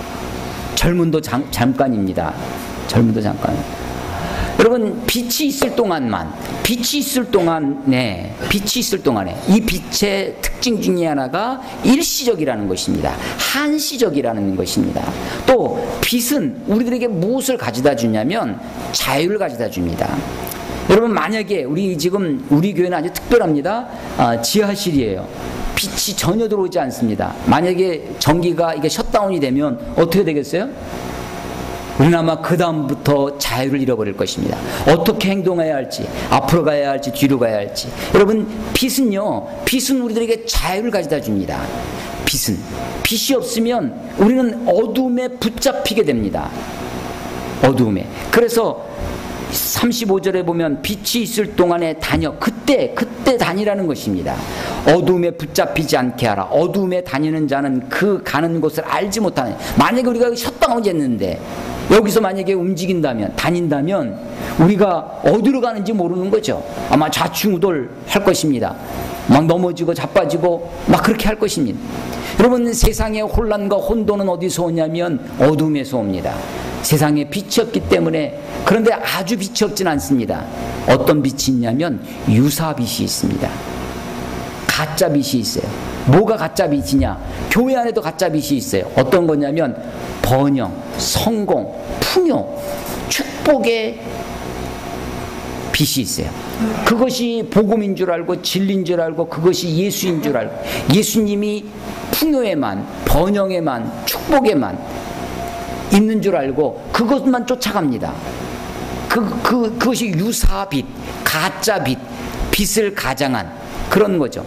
젊음도 잠, 잠깐입니다. 젊음도 잠깐. 여러분, 빛이 있을 동안만, 빛이 있을 동안에, 빛이 있을 동안에 이 빛의 특징 중에 하나가 일시적이라는 것입니다. 한시적이라는 것입니다. 또 빛은 우리들에게 무엇을 가져다 주냐면 자유를 가져다 줍니다. 여러분, 만약에 우리 지금 우리 교회는 아주 특별합니다. 아, 지하실이에요. 빛이 전혀 들어오지 않습니다. 만약에 전기가 이게 셧다운이 되면 어떻게 되겠어요? 우리는 아마 그 다음부터 자유를 잃어버릴 것입니다. 어떻게 행동해야 할지, 앞으로 가야 할지, 뒤로 가야 할지. 여러분, 빛은요, 빛은 우리들에게 자유를 가져다 줍니다. 빛은, 빛이 없으면 우리는 어둠에 붙잡히게 됩니다. 어둠에. 그래서 삼십오 절에 보면 빛이 있을 동안에 다녀, 그때 그때 다니라는 것입니다. 어둠에 붙잡히지 않게 하라. 어둠에 다니는 자는 그 가는 곳을 알지 못하는. 만약에 우리가 셧다운이 했는데 여기서 만약에 움직인다면, 다닌다면 우리가 어디로 가는지 모르는 거죠. 아마 좌충우돌 할 것입니다. 막 넘어지고 자빠지고 막 그렇게 할 것입니다. 여러분, 세상의 혼란과 혼돈은 어디서 오냐면 어둠에서 옵니다. 세상에 빛이 없기 때문에. 그런데 아주 빛이 없진 않습니다. 어떤 빛이 있냐면 유사빛이 있습니다. 가짜 빛이 있어요. 뭐가 가짜 빛이냐? 교회 안에도 가짜 빛이 있어요. 어떤 거냐면 번영, 성공, 풍요, 축복의 빛이 있어요. 그것이 복음인 줄 알고 진리인 줄 알고 그것이 예수인 줄 알고 예수님이 풍요에만, 번영에만, 축복에만 있는 줄 알고 그것만 쫓아갑니다. 그, 그, 그것이 유사빛, 가짜빛, 빛을 가장한 그런 거죠.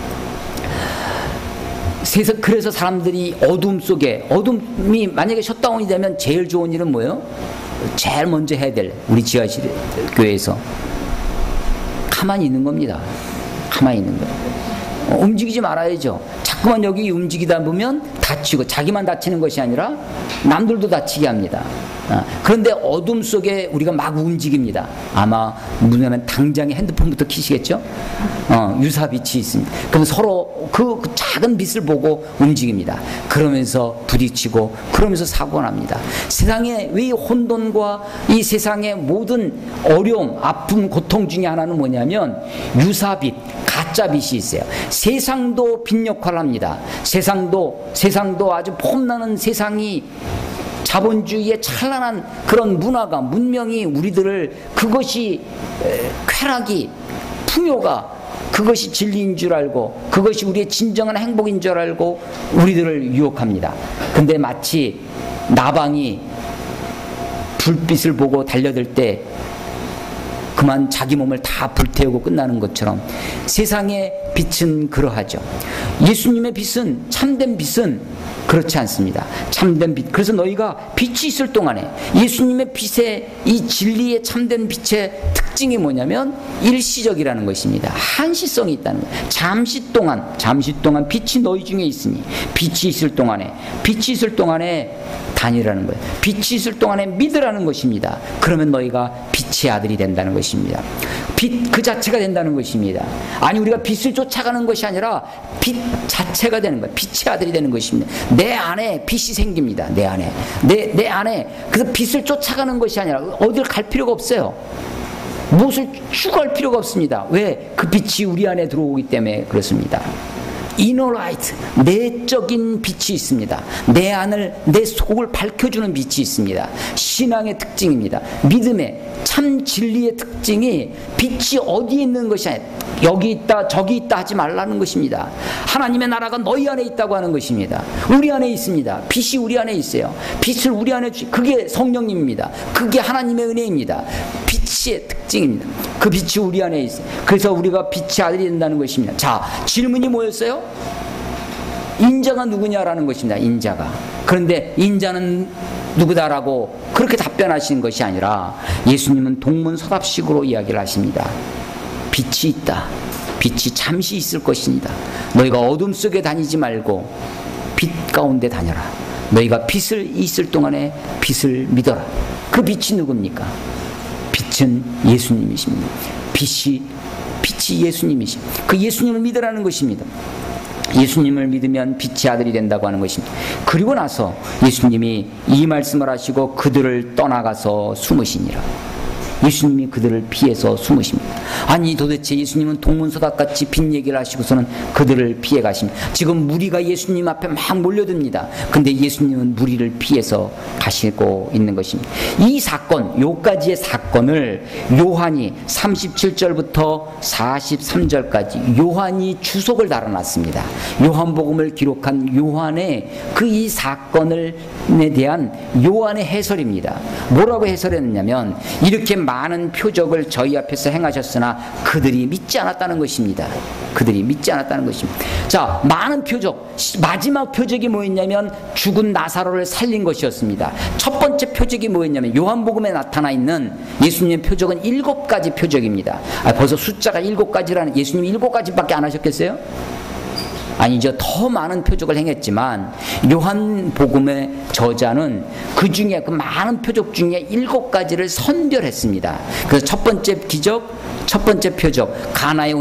그래서 사람들이 어둠 속에, 어둠이 만약에 셧다운이 되면 제일 좋은 일은 뭐예요? 제일 먼저 해야 될, 우리 지하실 교회에서 가만히 있는 겁니다. 가만히 있는 거예요. 어, 움직이지 말아야죠. 자꾸만 여기 움직이다 보면 다치고, 자기만 다치는 것이 아니라 남들도 다치게 합니다. 어, 그런데 어둠 속에 우리가 막 움직입니다. 아마 뭐냐면 당장에 핸드폰부터 켜시겠죠? 어, 유사빛이 있습니다. 그럼 서로 그, 그 작은 빛을 보고 움직입니다. 그러면서 부딪히고 그러면서 사고가 납니다. 세상의 왜 혼돈과 이 세상의 모든 어려움, 아픔, 고통 중에 하나는 뭐냐면 유사빛, 가짜 가짜 빛이 있어요. 세상도 빛 역할을 합니다. 세상도 세상도 아주 폼나는 세상이 자본주의의 찬란한 그런 문화가 문명이 우리들을 그것이 쾌락이 풍요가 그것이 진리인 줄 알고 그것이 우리의 진정한 행복인 줄 알고 우리들을 유혹합니다. 근데 마치 나방이 불빛을 보고 달려들 때 그만 자기 몸을 다 불태우고 끝나는 것처럼 세상의 빛은 그러하죠. 예수님의 빛은, 참된 빛은 그렇지 않습니다. 참된 빛. 그래서 너희가 빛이 있을 동안에 예수님의 빛의 이 진리의 참된 빛의 특징이 뭐냐면 일시적이라는 것입니다. 한시성이 있다는 거예요. 잠시 동안 잠시 동안 빛이 너희 중에 있으니 빛이 있을 동안에 빛이 있을 동안에 다니라는 거예요. 빛이 있을 동안에 믿으라는 것입니다. 그러면 너희가 빛의 아들이 된다는 것입니다. 빛 그 자체가 된다는 것입니다. 아니 우리가 빛을 쫓아가는 것이 아니라 빛 자체가 되는 거예요. 빛의 아들이 되는 것입니다. 내 안에 빛이 생깁니다. 내 안에 내, 내 안에 그래서 빛을 쫓아가는 것이 아니라 어딜 갈 필요가 없어요. 무엇을 추구할 필요가 없습니다. 왜? 그 빛이 우리 안에 들어오기 때문에 그렇습니다. Inner light, 내적인 빛이 있습니다. 내 안을, 내 속을 밝혀주는 빛이 있습니다. 신앙의 특징입니다. 믿음의 참 진리의 특징이 빛이 어디에 있는 것이 아니라 여기 있다 저기 있다 하지 말라는 것입니다. 하나님의 나라가 너희 안에 있다고 하는 것입니다. 우리 안에 있습니다. 빛이 우리 안에 있어요. 빛을 우리 안에 주 그게 성령님입니다. 그게 하나님의 은혜입니다. 빛의 특징입니다. 그 빛이 우리 안에 있어요. 그래서 우리가 빛의 아들이 된다는 것입니다. 자, 질문이 뭐였어요? 인자가 누구냐라는 것입니다. 인자가. 그런데 인자는 누구다라고 그렇게 답변하시는 것이 아니라 예수님은 동문서답식으로 이야기를 하십니다. 빛이 있다. 빛이 잠시 있을 것입니다. 너희가 어둠 속에 다니지 말고 빛 가운데 다녀라. 너희가 빛을 있을 동안에 빛을 믿어라. 그 빛이 누굽니까? 빛은 예수님이십니다. 빛이 빛이 예수님이십니다. 그 예수님을 믿으라는 것입니다. 예수님을 믿으면 빛의 아들이 된다고 하는 것입니다. 그리고 나서 예수님이 이 말씀을 하시고 그들을 떠나가서 숨으시니라. 예수님이 그들을 피해서 숨으십니다. 아니 도대체 예수님은 동문서답같이 빛 얘기를 하시고서는 그들을 피해 가십니다. 지금 무리가 예수님 앞에 막 몰려듭니다. 근데 예수님은 무리를 피해서 가시고 있는 것입니다. 이 사건, 요까지의 사건을 요한이 삼십칠 절부터 사십삼 절까지 요한이 주석을 달아놨습니다. 요한복음을 기록한 요한의 그 이 사건에 대한 요한의 해설입니다. 뭐라고 해설했냐면 이렇게 많은 표적을 저희 앞에서 행하셨으나 그들이 믿지 않았다는 것입니다. 그들이 믿지 않았다는 것입니다. 자, 많은 표적, 마지막 표적이 뭐였냐면 죽은 나사로를 살린 것이었습니다. 첫 번째 표적이 뭐였냐면 요한복음에 나타나 있는 예수님의 표적은 일곱 가지 표적입니다. 아, 벌써 숫자가 일곱 가지라는, 예수님이 일곱 가지밖에 안 하셨겠어요? 아니죠. 더 많은 표적을 행했지만 요한복음의 저자는 그 중에 그 많은 표적 중에 일곱 가지를 선별했습니다. 그래서 첫 번째 기적, 첫 번째 표적, 가나의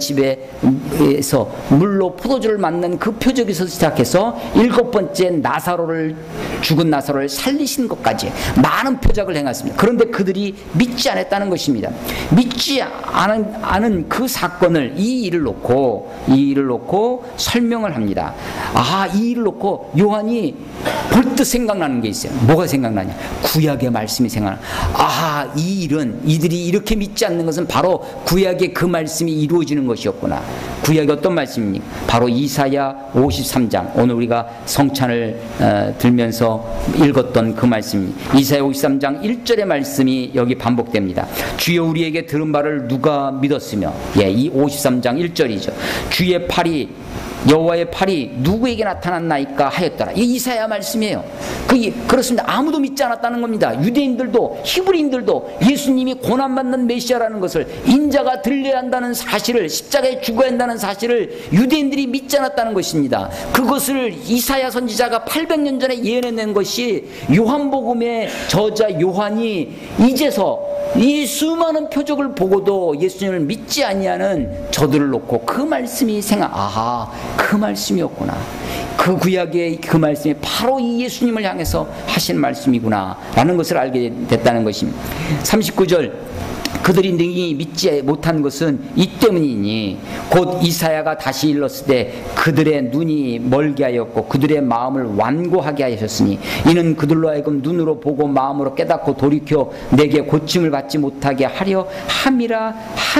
혼인잔치에서 물로 포도주를 맞는 그 표적에서 시작해서 일곱 번째 나사로를, 죽은 나사로를 살리신 것까지 많은 표적을 행했습니다. 그런데 그들이 믿지 않았다는 것입니다. 믿지 않은, 않은 그 사건을, 이 일을 놓고 이 일을 놓고 설명을 합니다. 아, 이 일을 놓고 요한이 벌떡 생각나는 게 있어요. 뭐가 생각나냐? 구약의 말씀이 생각나. 아, 이 일은, 이들이 이렇게 믿지 않는 것은 바로 구약의 그 말씀이 이루어지는 것이었구나. 구약이 어떤 말씀입니까? 바로 이사야 오십삼 장, 오늘 우리가 성찬을 어, 들면서 읽었던 그 말씀입니다. 이사야 오십삼 장 일 절의 말씀이 여기 반복됩니다. 주여 우리에게 들은 바를 누가 믿었으며, 예, 이 오십삼 장 일 절이죠. 주의 팔이, 여호와의 팔이 누구에게 나타났나이까 하였더라. 이 이사야 말씀이에요. 그, 그렇습니다. 아무도 믿지 않았다는 겁니다. 유대인들도 히브리인들도 예수님이 고난받는 메시아라는 것을, 인자가 들려야 한다는 사실을, 십자가에 죽어야 한다는 사실을 유대인들이 믿지 않았다는 것입니다. 그것을 이사야 선지자가 팔백 년 전에 예언해낸 것이 요한복음의 저자 요한이 이제서 이 수많은 표적을 보고도 예수님을 믿지 아니하는 저들을 놓고 그 말씀이 생각, 아하, 그 말씀이었구나. 그 구약의 그 말씀이 바로 이 예수님을 향해서 하신 말씀이구나 라는 것을 알게 됐다는 것입니다. 삼십구 절, 그들이 능히 믿지 못한 것은 이 때문이니 곧 이사야가 다시 일렀을 때 그들의 눈이 멀게 하였고 그들의 마음을 완고하게 하셨으니 이는 그들로 하여금 눈으로 보고 마음으로 깨닫고 돌이켜 내게 고침을 받지 못하게 하려 함이라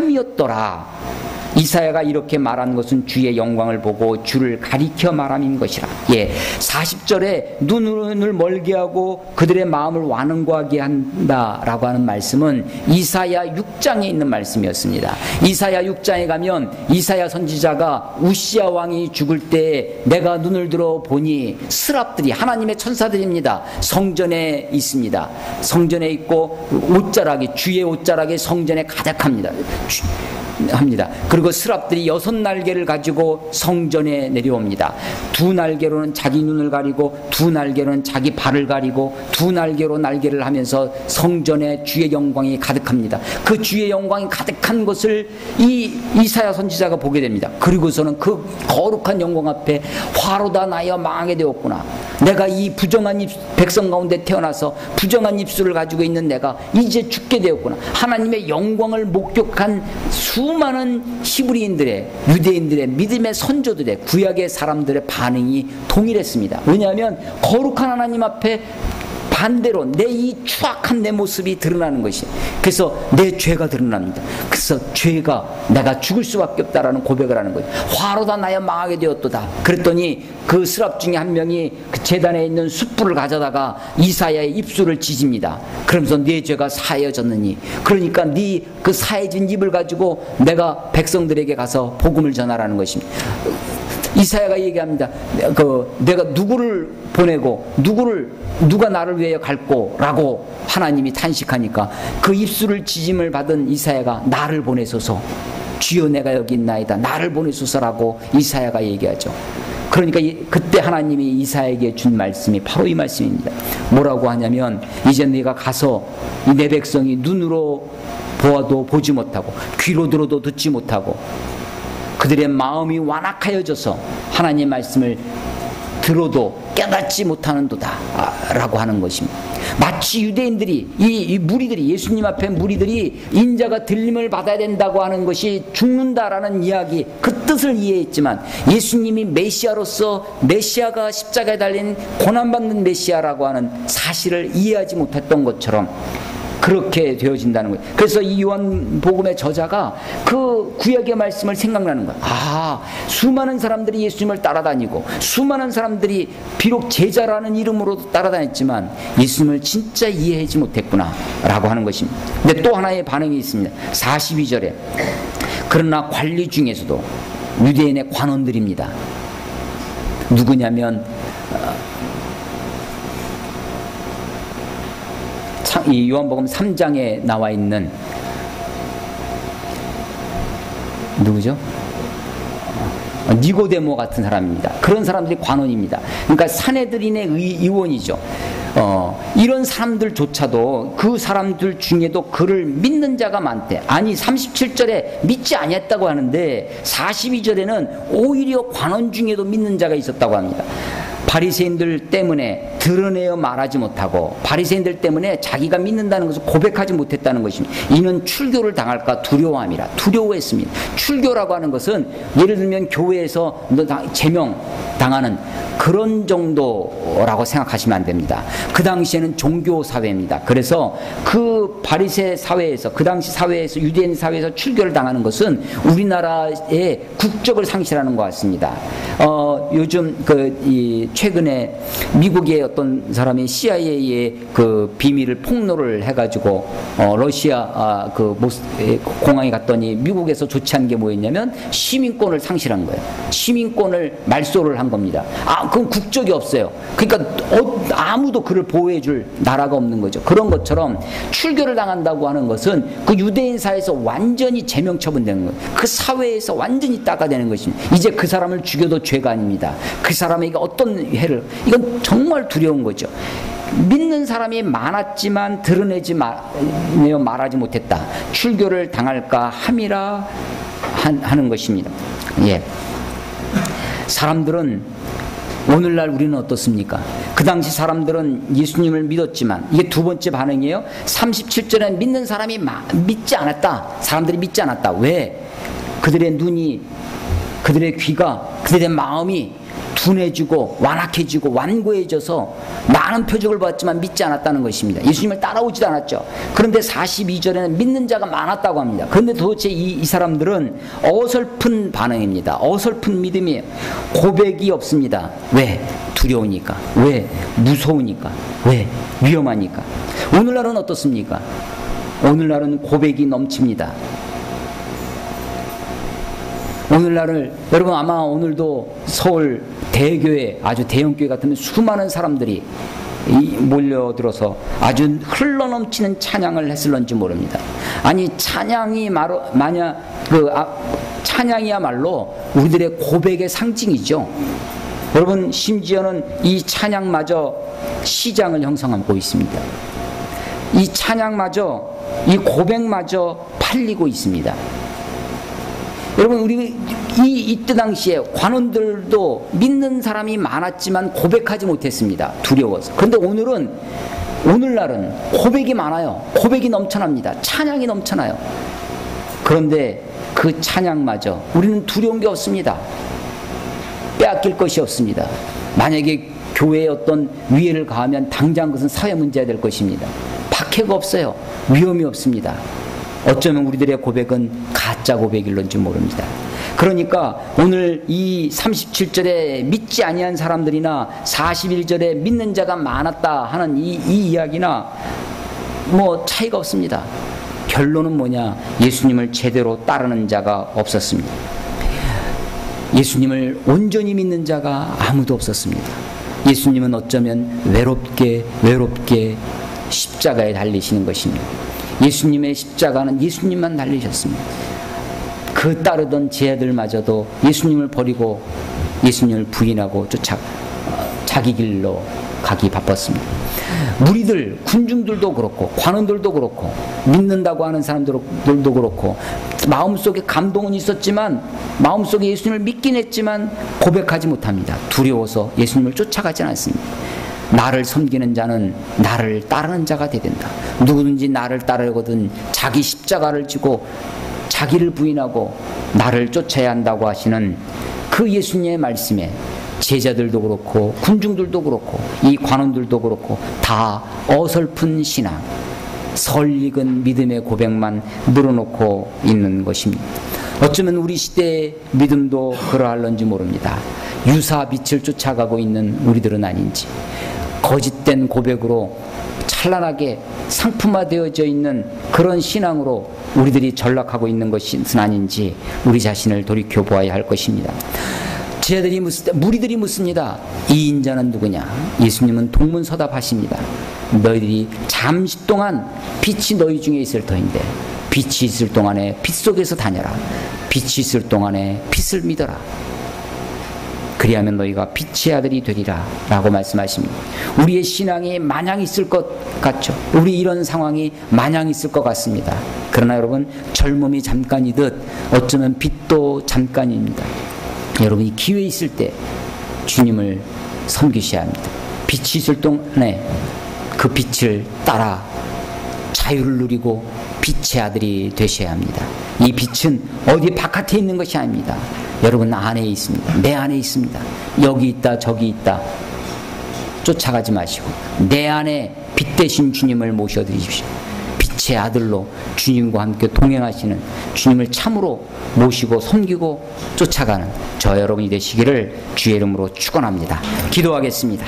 함이었더라. 이사야가 이렇게 말한 것은 주의 영광을 보고 주를 가리켜 말함인 것이라. 예, 사십 절에 눈을 멀게 하고 그들의 마음을 완고하게 한다라고 하는 말씀은 이사야 육 장에 있는 말씀이었습니다. 이사야 육 장에 가면 이사야 선지자가 우시야 왕이 죽을 때 내가 눈을 들어 보니 스랍들이 하나님의 천사들입니다. 성전에 있습니다. 성전에 있고 옷자락이 주의 옷자락이 성전에 가득합니다. 주, 합니다. 그리고 스랍들이 여섯 날개를 가지고 성전에 내려옵니다. 두 날개로는 자기 눈을 가리고 두 날개로는 자기 발을 가리고 두 날개로 날개를 하면서 성전에 주의 영광이 가득합니다. 그 주의 영광이 가득한 것을 이 이사야 선지자가 보게 됩니다. 그리고서는 그 거룩한 영광 앞에 화로다 나여 망하게 되었구나. 내가 이 부정한 입, 백성 가운데 태어나서 부정한 입술을 가지고 있는 내가 이제 죽게 되었구나. 하나님의 영광을 목격한 수많은 히브리인들의 유대인들의 믿음의 선조들의 구약의 사람들의 반응이 동일했습니다. 왜냐하면 거룩한 하나님 앞에 반대로 내 이 추악한 내 모습이 드러나는 것이, 그래서 내 죄가 드러납니다. 그래서 죄가 내가 죽을 수밖에 없다라는 고백을 하는 거예요. 화로다 나여 망하게 되었도다. 그랬더니 그 스랍 중에 한 명이 그 제단에 있는 숯불을 가져다가 이사야의 입술을 찢습니다. 그러면서 네 죄가 사해졌느니, 그러니까 네 그 사해진 입을 가지고 내가 백성들에게 가서 복음을 전하라는 것입니다. 이사야가 얘기합니다. 그 내가 누구를 보내고 누구를 누가 나를 위하여 갈꼬라고 하나님이 탄식하니까 그 입술을 지짐을 받은 이사야가 나를 보내소서, 주여 내가 여기 있나이다, 나를 보내소서라고 이사야가 얘기하죠. 그러니까 이, 그때 하나님이 이사야에게 준 말씀이 바로 이 말씀입니다. 뭐라고 하냐면, 이제 네가 가서 이 내 백성이 눈으로 보아도 보지 못하고 귀로 들어도 듣지 못하고 그들의 마음이 완악하여져서 하나님의 말씀을 들어도 깨닫지 못하는도다 라고 하는 것입니다. 마치 유대인들이 이, 이 무리들이 예수님 앞에 무리들이 인자가 들림을 받아야 된다고 하는 것이 죽는다라는 이야기, 그 뜻을 이해했지만 예수님이 메시아로서 메시아가 십자가에 달린 고난받는 메시아라고 하는 사실을 이해하지 못했던 것처럼 그렇게 되어진다는 거예요. 그래서 이 요한복음의 저자가 그 구약의 말씀을 생각나는 거예요. 아, 수많은 사람들이 예수님을 따라다니고 수많은 사람들이 비록 제자라는 이름으로도 따라다녔지만 예수님을 진짜 이해하지 못했구나 라고 하는 것입니다. 근데 또 하나의 반응이 있습니다. 사십이 절에 그러나 관리 중에서도 유대인의 관원들입니다. 누구냐면 이 요한복음 삼 장에 나와 있는 누구죠? 니고데모 같은 사람입니다. 그런 사람들이 관원입니다. 그러니까 사내들인의 의원이죠. 어, 이런 사람들조차도 그 사람들 중에도 그를 믿는 자가 많대. 아니 삼십칠 절에 믿지 아니했다고 하는데 사십이 절에는 오히려 관원 중에도 믿는 자가 있었다고 합니다. 바리새인들 때문에 드러내어 말하지 못하고 바리새인들 때문에 자기가 믿는다는 것을 고백하지 못했다는 것입니다. 이는 출교를 당할까 두려워함이라. 두려워했습니다. 출교라고 하는 것은 예를 들면 교회에서 제명 당하는 그런 정도라고 생각하시면 안 됩니다. 그 당시에는 종교 사회입니다. 그래서 그 바리새 사회에서, 그 당시 사회에서, 유대인 사회에서 출교를 당하는 것은 우리나라의 국적을 상실하는 것 같습니다. 어, 요즘 그 이 최근에 미국의 어떤 사람이 씨아이에이의 그 비밀을 폭로를 해가지고 어, 러시아 아, 그 모스, 공항에 갔더니 미국에서 좋지 않은 게 뭐였냐면 시민권을 상실한 거예요. 시민권을 말소를 한 겁니다. 아, 그건 국적이 없어요. 그러니까 어, 아무도 그를 보호해줄 나라가 없는 거죠. 그런 것처럼 출교를 당한다고 하는 것은 그 유대인 사회에서 완전히 제명 처분되는 거예요. 그 사회에서 완전히 따가되는 것입니다. 이제 그 사람을 죽여도 죄가 아닙니다. 그 사람에게 어떤 해를, 이건 정말 두려운 거죠. 믿는 사람이 많았지만 드러내지 마, 말하지 못했다. 출교를 당할까 함이라 하는 것입니다. 예. 사람들은 오늘날 우리는 어떻습니까? 그 당시 사람들은 예수님을 믿었지만, 이게 두 번째 반응이에요. 삼십칠 절에 믿는 사람이 마, 믿지 않았다. 사람들이 믿지 않았다. 왜? 그들의 눈이, 그들의 귀가, 그들의 마음이 둔해지고 완악해지고 완고해져서 많은 표적을 봤지만 믿지 않았다는 것입니다. 예수님을 따라오지도 않았죠. 그런데 사십이 절에는 믿는 자가 많았다고 합니다. 그런데 도대체 이, 이 사람들은 어설픈 반응입니다. 어설픈 믿음이에요. 고백이 없습니다. 왜? 두려우니까. 왜? 무서우니까. 왜? 위험하니까. 오늘날은 어떻습니까? 오늘날은 고백이 넘칩니다. 오늘날을, 여러분 아마 오늘도 서울 대교회, 아주 대형교회 같은 수많은 사람들이 몰려들어서 아주 흘러넘치는 찬양을 했을런지 모릅니다. 아니 찬양이 마로, 만약 그 아, 찬양이야말로 우리들의 고백의 상징이죠. 여러분 심지어는 이 찬양마저 시장을 형성하고 있습니다. 이 찬양마저, 이 고백마저 팔리고 있습니다. 여러분 우리 이, 이때 당시에 관원들도 믿는 사람이 많았지만 고백하지 못했습니다. 두려워서. 그런데 오늘은, 오늘날은 고백이 많아요. 고백이 넘쳐납니다. 찬양이 넘쳐나요. 그런데 그 찬양마저 우리는 두려운 게 없습니다. 빼앗길 것이 없습니다. 만약에 교회에 어떤 위해를 가하면 당장 그것은 사회 문제가 될 것입니다. 박해가 없어요. 위험이 없습니다. 어쩌면 우리들의 고백은 가짜 고백일런지 모릅니다. 그러니까 오늘 이 삼십칠 절에 믿지 아니한 사람들이나 사십일 절에 믿는 자가 많았다 하는 이, 이 이야기나 뭐 차이가 없습니다. 결론은 뭐냐? 예수님을 제대로 따르는 자가 없었습니다. 예수님을 온전히 믿는 자가 아무도 없었습니다. 예수님은 어쩌면 외롭게 외롭게 십자가에 달리시는 것입니다. 예수님의 십자가는 예수님만 달리셨습니다. 그 따르던 제자들마저도 예수님을 버리고 예수님을 부인하고 쫓아 자기 길로 가기 바빴습니다. 무리들, 군중들도 그렇고 관원들도 그렇고 믿는다고 하는 사람들도 그렇고 마음속에 감동은 있었지만 마음속에 예수님을 믿긴 했지만 고백하지 못합니다. 두려워서 예수님을 쫓아가지 않습니다. 나를 섬기는 자는 나를 따르는 자가 되야 된다. 누구든지 나를 따르거든 자기 십자가를 지고 자기를 부인하고 나를 쫓아야 한다고 하시는 그 예수님의 말씀에 제자들도 그렇고 군중들도 그렇고 이 관원들도 그렇고 다 어설픈 신앙, 설익은 믿음의 고백만 늘어놓고 있는 것입니다. 어쩌면 우리 시대의 믿음도 그러할런지 모릅니다. 유사 빛을 쫓아가고 있는 우리들은 아닌지, 거짓된 고백으로 찬란하게 상품화되어져 있는 그런 신앙으로 우리들이 전락하고 있는 것은 아닌지 우리 자신을 돌이켜 보아야 할 것입니다. 제자들이 묻을 때 무리들이 묻습니다. 이 인자는 누구냐? 예수님은 동문서답하십니다. 너희들이 잠시 동안 빛이 너희 중에 있을 터인데 빛이 있을 동안에 빛 속에서 다녀라. 빛이 있을 동안에 빛을 믿어라. 그리하면 너희가 빛의 아들이 되리라 라고 말씀하십니다. 우리의 신앙이 마냥 있을 것 같죠. 우리 이런 상황이 마냥 있을 것 같습니다. 그러나 여러분 젊음이 잠깐이듯 어쩌면 빛도 잠깐입니다. 여러분이 기회 있을 때 주님을 섬기셔야 합니다. 빛이 있을 동안에 그 빛을 따라 자유를 누리고 빛의 아들이 되셔야 합니다. 이 빛은 어디 바깥에 있는 것이 아닙니다. 여러분 안에 있습니다. 내 안에 있습니다. 여기 있다 저기 있다 쫓아가지 마시고 내 안에 빛 되신 주님을 모셔드리십시오. 빛의 아들로 주님과 함께 동행하시는 주님을 참으로 모시고 섬기고 쫓아가는 저 여러분이 되시기를 주의 이름으로 축원합니다. 기도하겠습니다.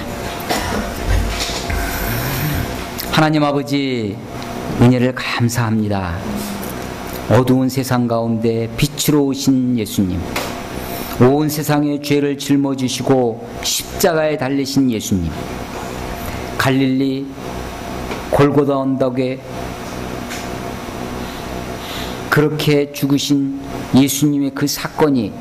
하나님 아버지, 은혜를 감사합니다. 어두운 세상 가운데 빛으로 오신 예수님, 온 세상의 죄를 짊어지시고 십자가에 달리신 예수님, 갈릴리 골고다 언덕에 그렇게 죽으신 예수님의 그 사건이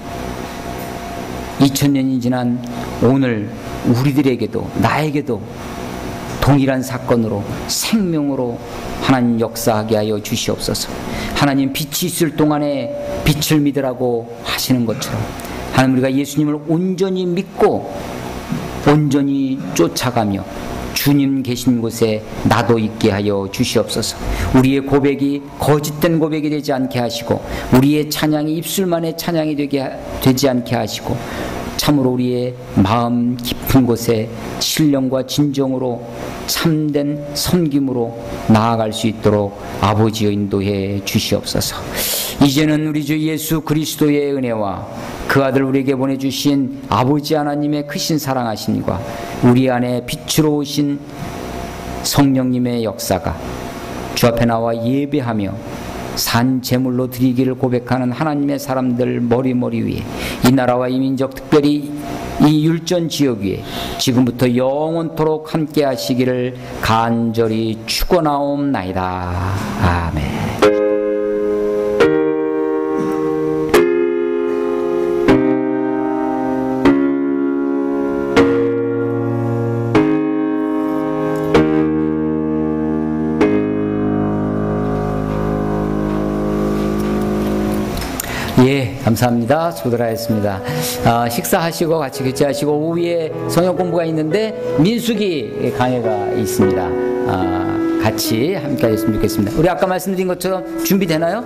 이천 년이 지난 오늘 우리들에게도 나에게도 동일한 사건으로 생명으로 하나님 역사하게 하여 주시옵소서. 하나님 빛이 있을 동안에 빛을 믿으라고 하시는 것처럼 하나님 우리가 예수님을 온전히 믿고 온전히 쫓아가며 주님 계신 곳에 나도 있게 하여 주시옵소서. 우리의 고백이 거짓된 고백이 되지 않게 하시고 우리의 찬양이 입술만의 찬양이 되게, 되지 않게 하시고 참으로 우리의 마음 깊은 곳에 신령과 진정으로 참된 섬김으로 나아갈 수 있도록 아버지여 인도해 주시옵소서. 이제는 우리 주 예수 그리스도의 은혜와 그 아들 우리에게 보내주신 아버지 하나님의 크신 사랑하심과 우리 안에 빛으로 오신 성령님의 역사가 주 앞에 나와 예배하며 산 제물로 드리기를 고백하는 하나님의 사람들 머리머리 위에, 이 나라와 이 민족, 특별히 이 율전 지역 위에 지금부터 영원토록 함께 하시기를 간절히 축원하옵나이다. 아멘. 예, 감사합니다. 수고들하셨습니다. 아, 식사하시고 같이 교제하시고 오후에 성역 공부가 있는데 민수기 강해가 있습니다. 아, 같이 함께 하셨으면 좋겠습니다. 우리 아까 말씀드린 것처럼 준비되나요?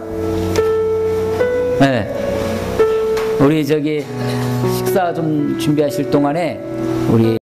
네. 우리 저기 식사 좀 준비하실 동안에 우리